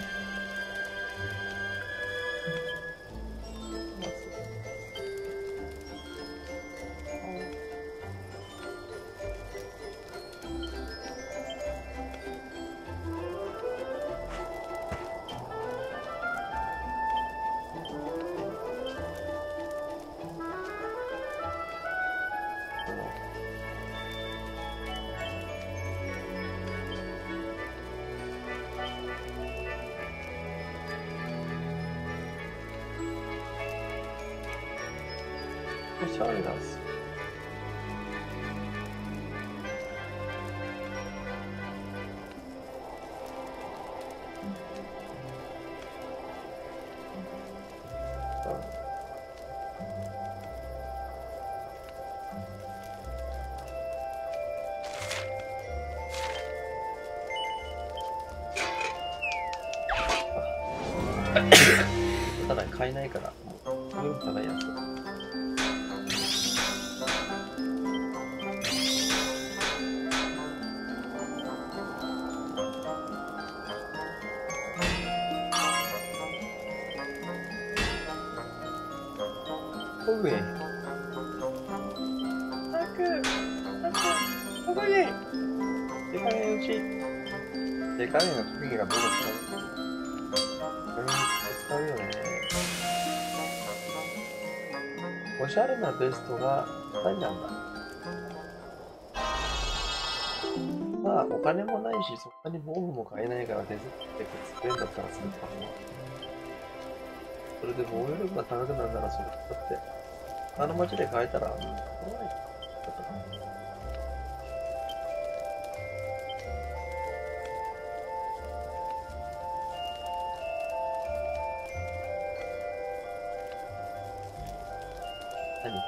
おしゃれなんですよ。ただ買えないから、もう、こういうの高いやつ。オグイ。オグイ。手加減うち。手加減の特技がどうだったの？使うよね。おしゃれなベストが2人なんだ。まあ、お金もないし、そこに防具も買えないから手作って作れんだったらするかも。それで防御力が高くなるならそれだって、あの街で買えたら、しょうがない。何か。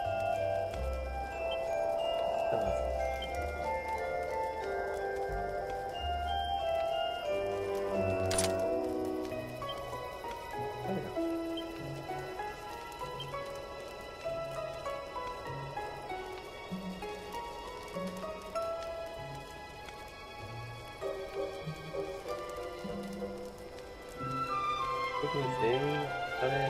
特に全員あれ、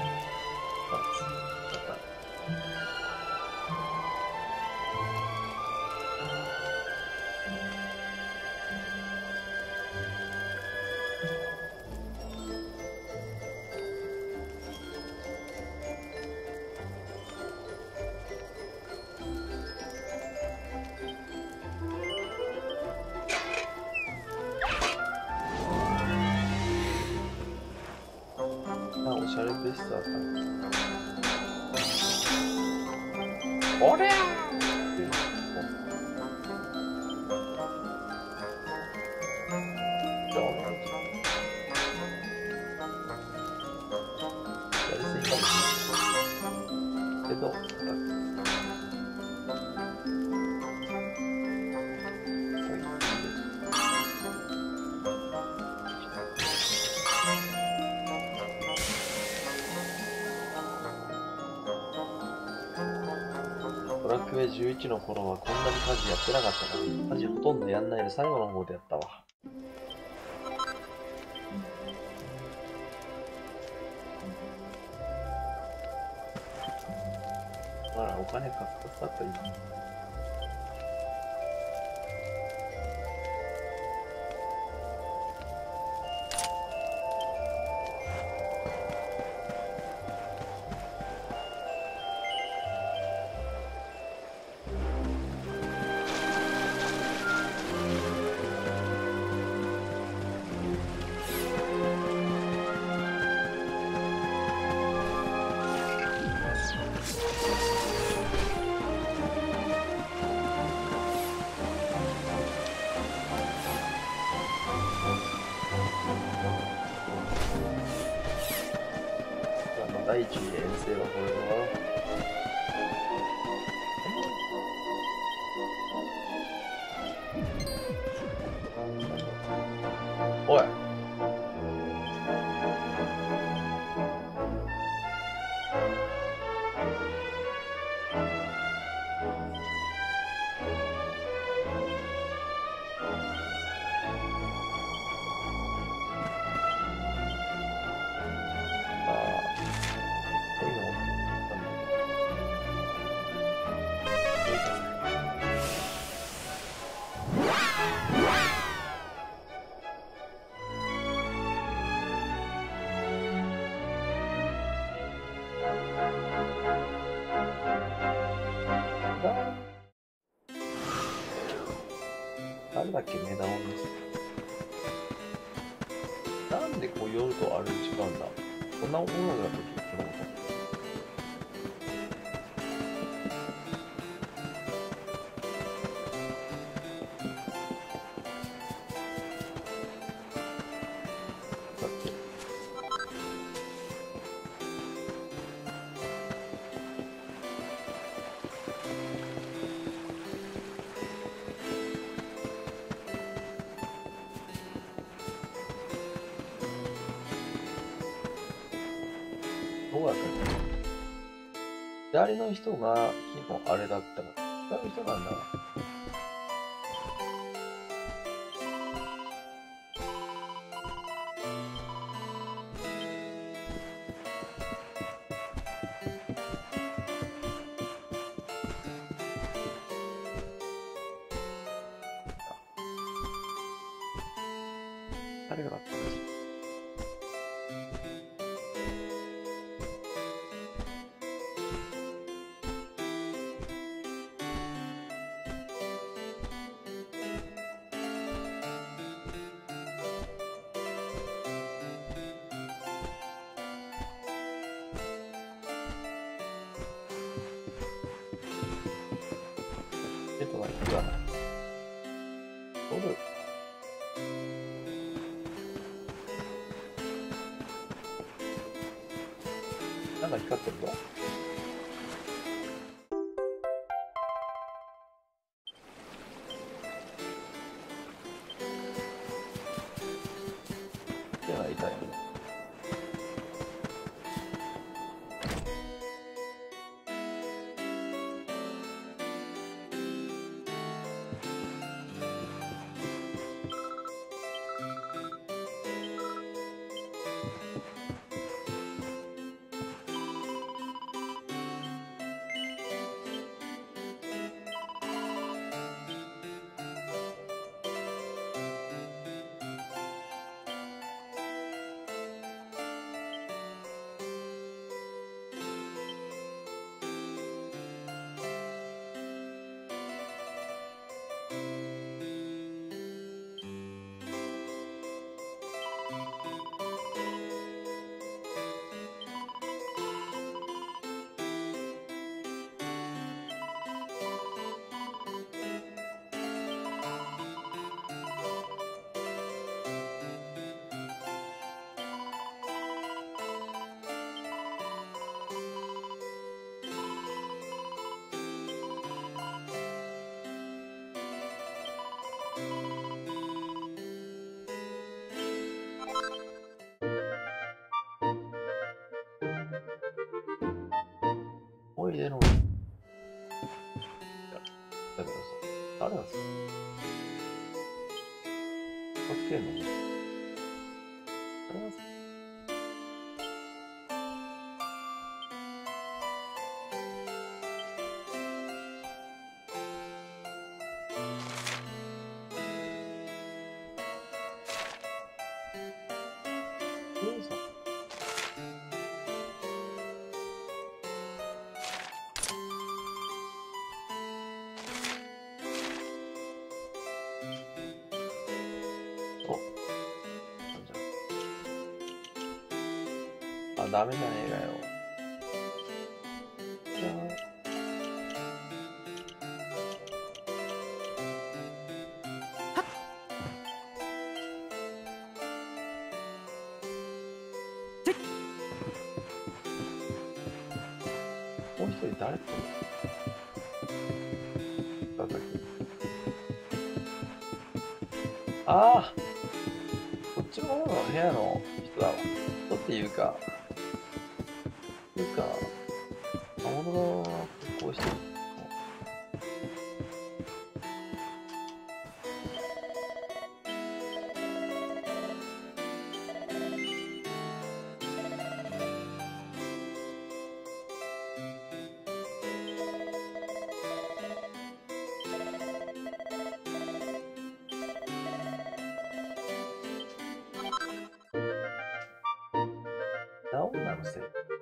おしゃれベストだった。おりゃドラクエ11の頃はこんなに家事やってなかったな。家事ほとんどやんないで最後の方でやったわ。まあお金かかったといい。第一に遠征はこれはおいなんだっけ、値段を見せなんでこう夜とあれ違うんだ。こんなものだと聞いてなかった。 どうやったっけ？左の人が基本あれだったから。違う人なんだ。誰がだったんですか？がいくらない。ドル。なんか光ってるぞ。手が痛いよね。おいでの。だけどさ、誰なんですか？助けんの？誰なんですか？あ、ダメじゃねえかよ。じゃあ。もう一人誰って言うの？ああ、こっちの方の部屋の人だわ。人っていうか、魔物がこうしてる。女のせい。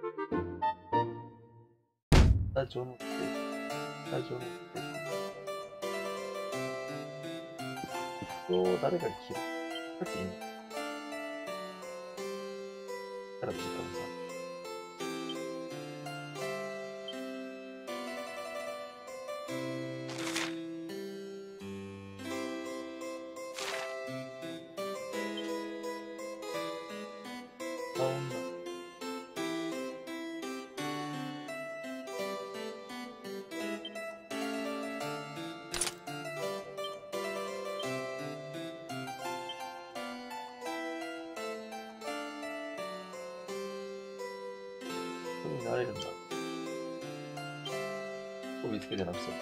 スタジオのせい。スタジオのせい。人を誰が切る？だっていいの？から時間さ。 それになれるんだ。帯つけてなくて。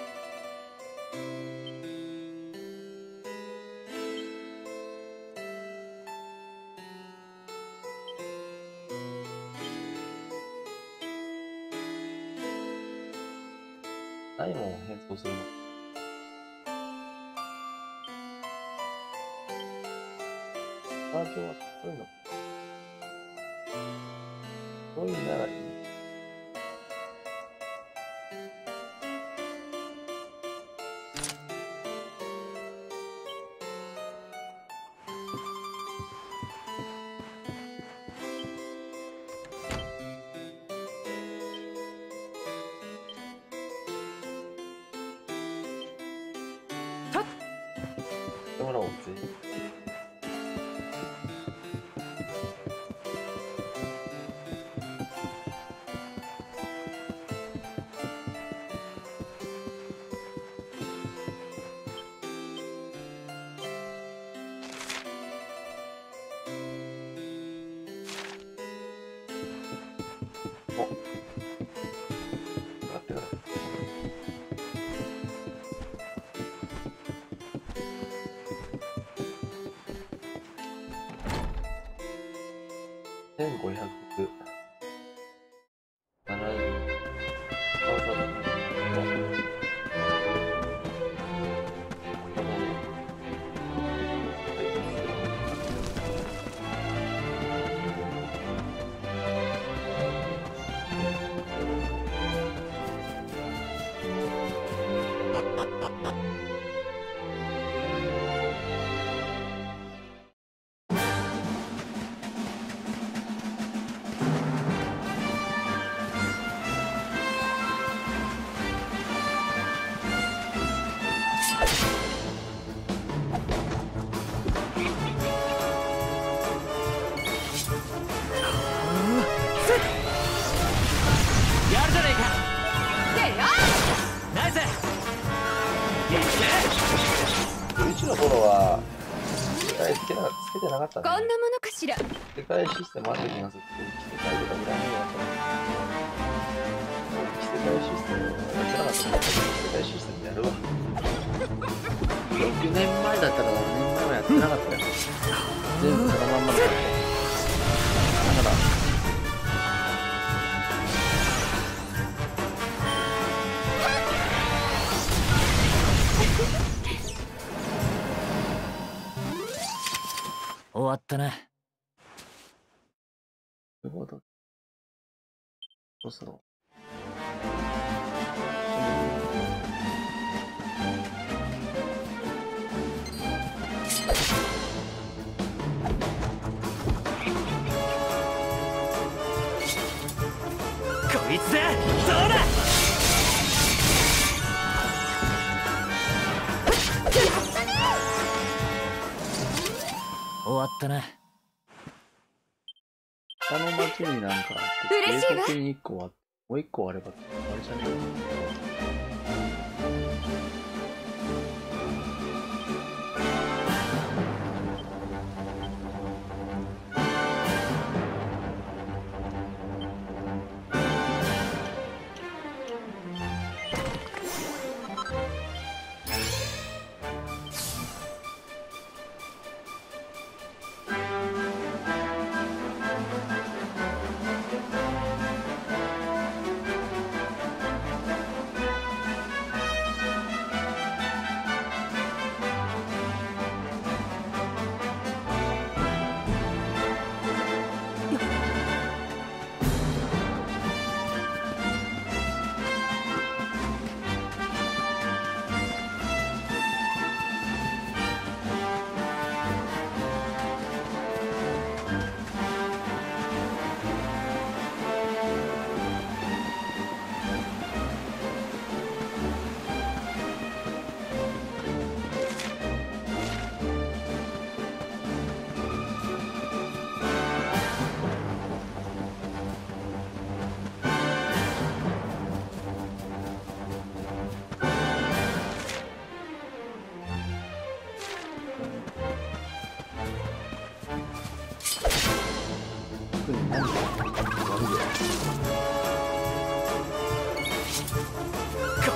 ないもん、変装するの。バージョンはそういうの。そういうならいい。もらおうぜ。お、待ってください。1570。11の頃は世界つけてなかったね。 こんなものかしら。 世界システムあった気がする。世界とかいらないような。世界システムやってなかったね。世界システムやるわ。6年前だったら7年前はやってなかったよ。全部そのまんまだった。だから終わったな。 なるほど。どうすろう。 こいつだ。どうだ。終わったな。 他の町になんかあって、 嬉しいわ。 警告に1個あって、もう1個あれば、あれじゃねえ。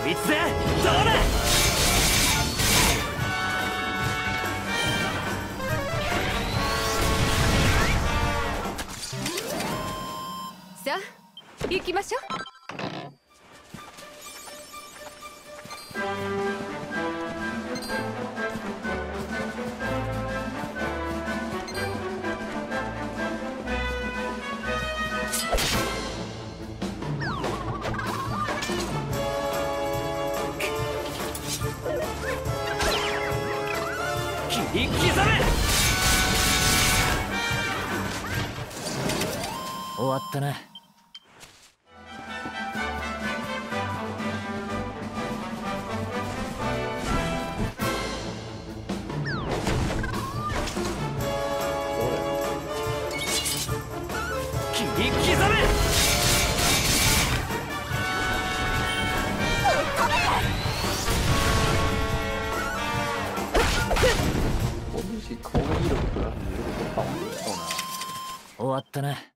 こいつでどうだ。 さあ行きましょう。 切り刻め。終わったな。切り刻め。 攻撃力プラス16%もそうな。 終わったな。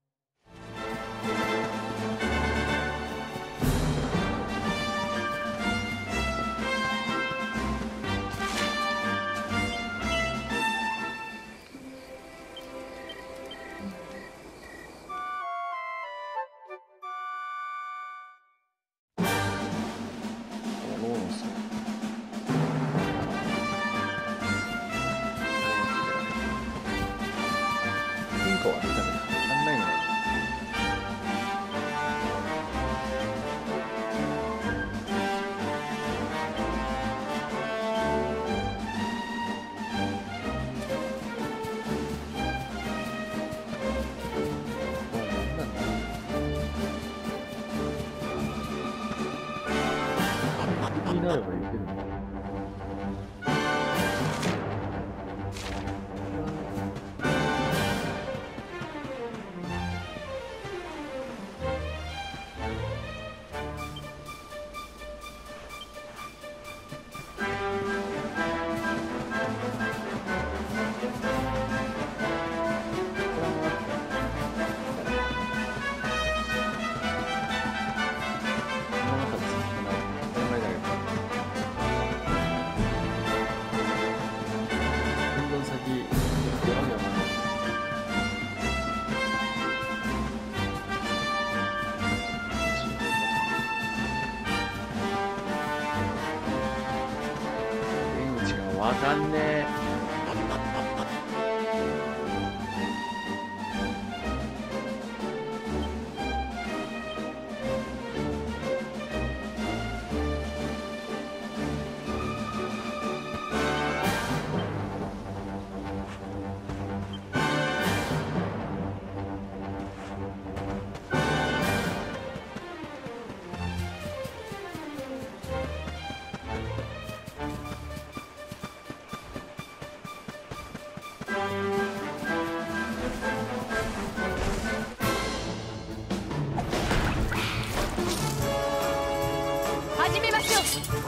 になればいけるの。わかんねえ。 始めましょう。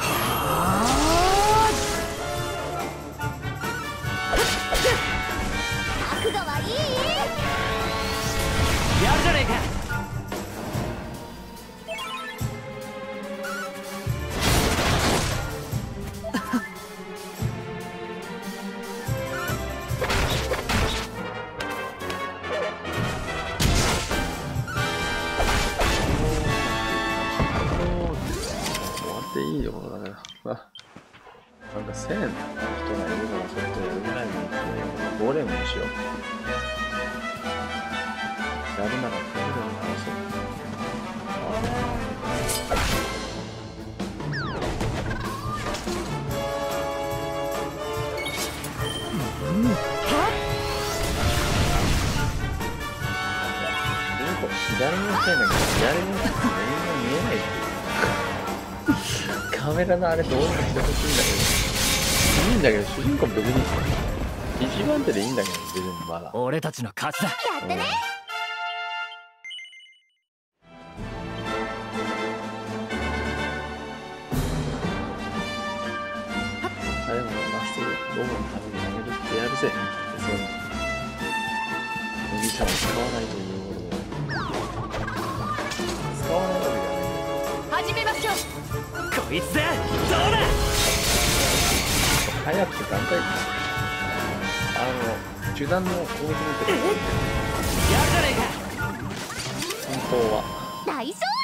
覚悟はいい？ やるじゃねえか。 いいよだからなんか1000の人がいるからちょっとやるぐらいにってゴーレムにしよう。やるならゴーレムに倒そう。左のせいだけど左のせいが見えないっていう。カメラのあれどうにかしてほしいんだけど、いいんだけど、主人公別に一番手でいいんだけど、別にまだ。 俺たちの勝ちだ。 やってね。 最後のラストでロボのために投げるってやるぜ。そう麦茶を使わないということで。使わないわけじゃないんだけど。 始めましょう。 こいつだ。どうだ。 早くて団体中断の攻撃の時やるじゃねえか。 本当は大丈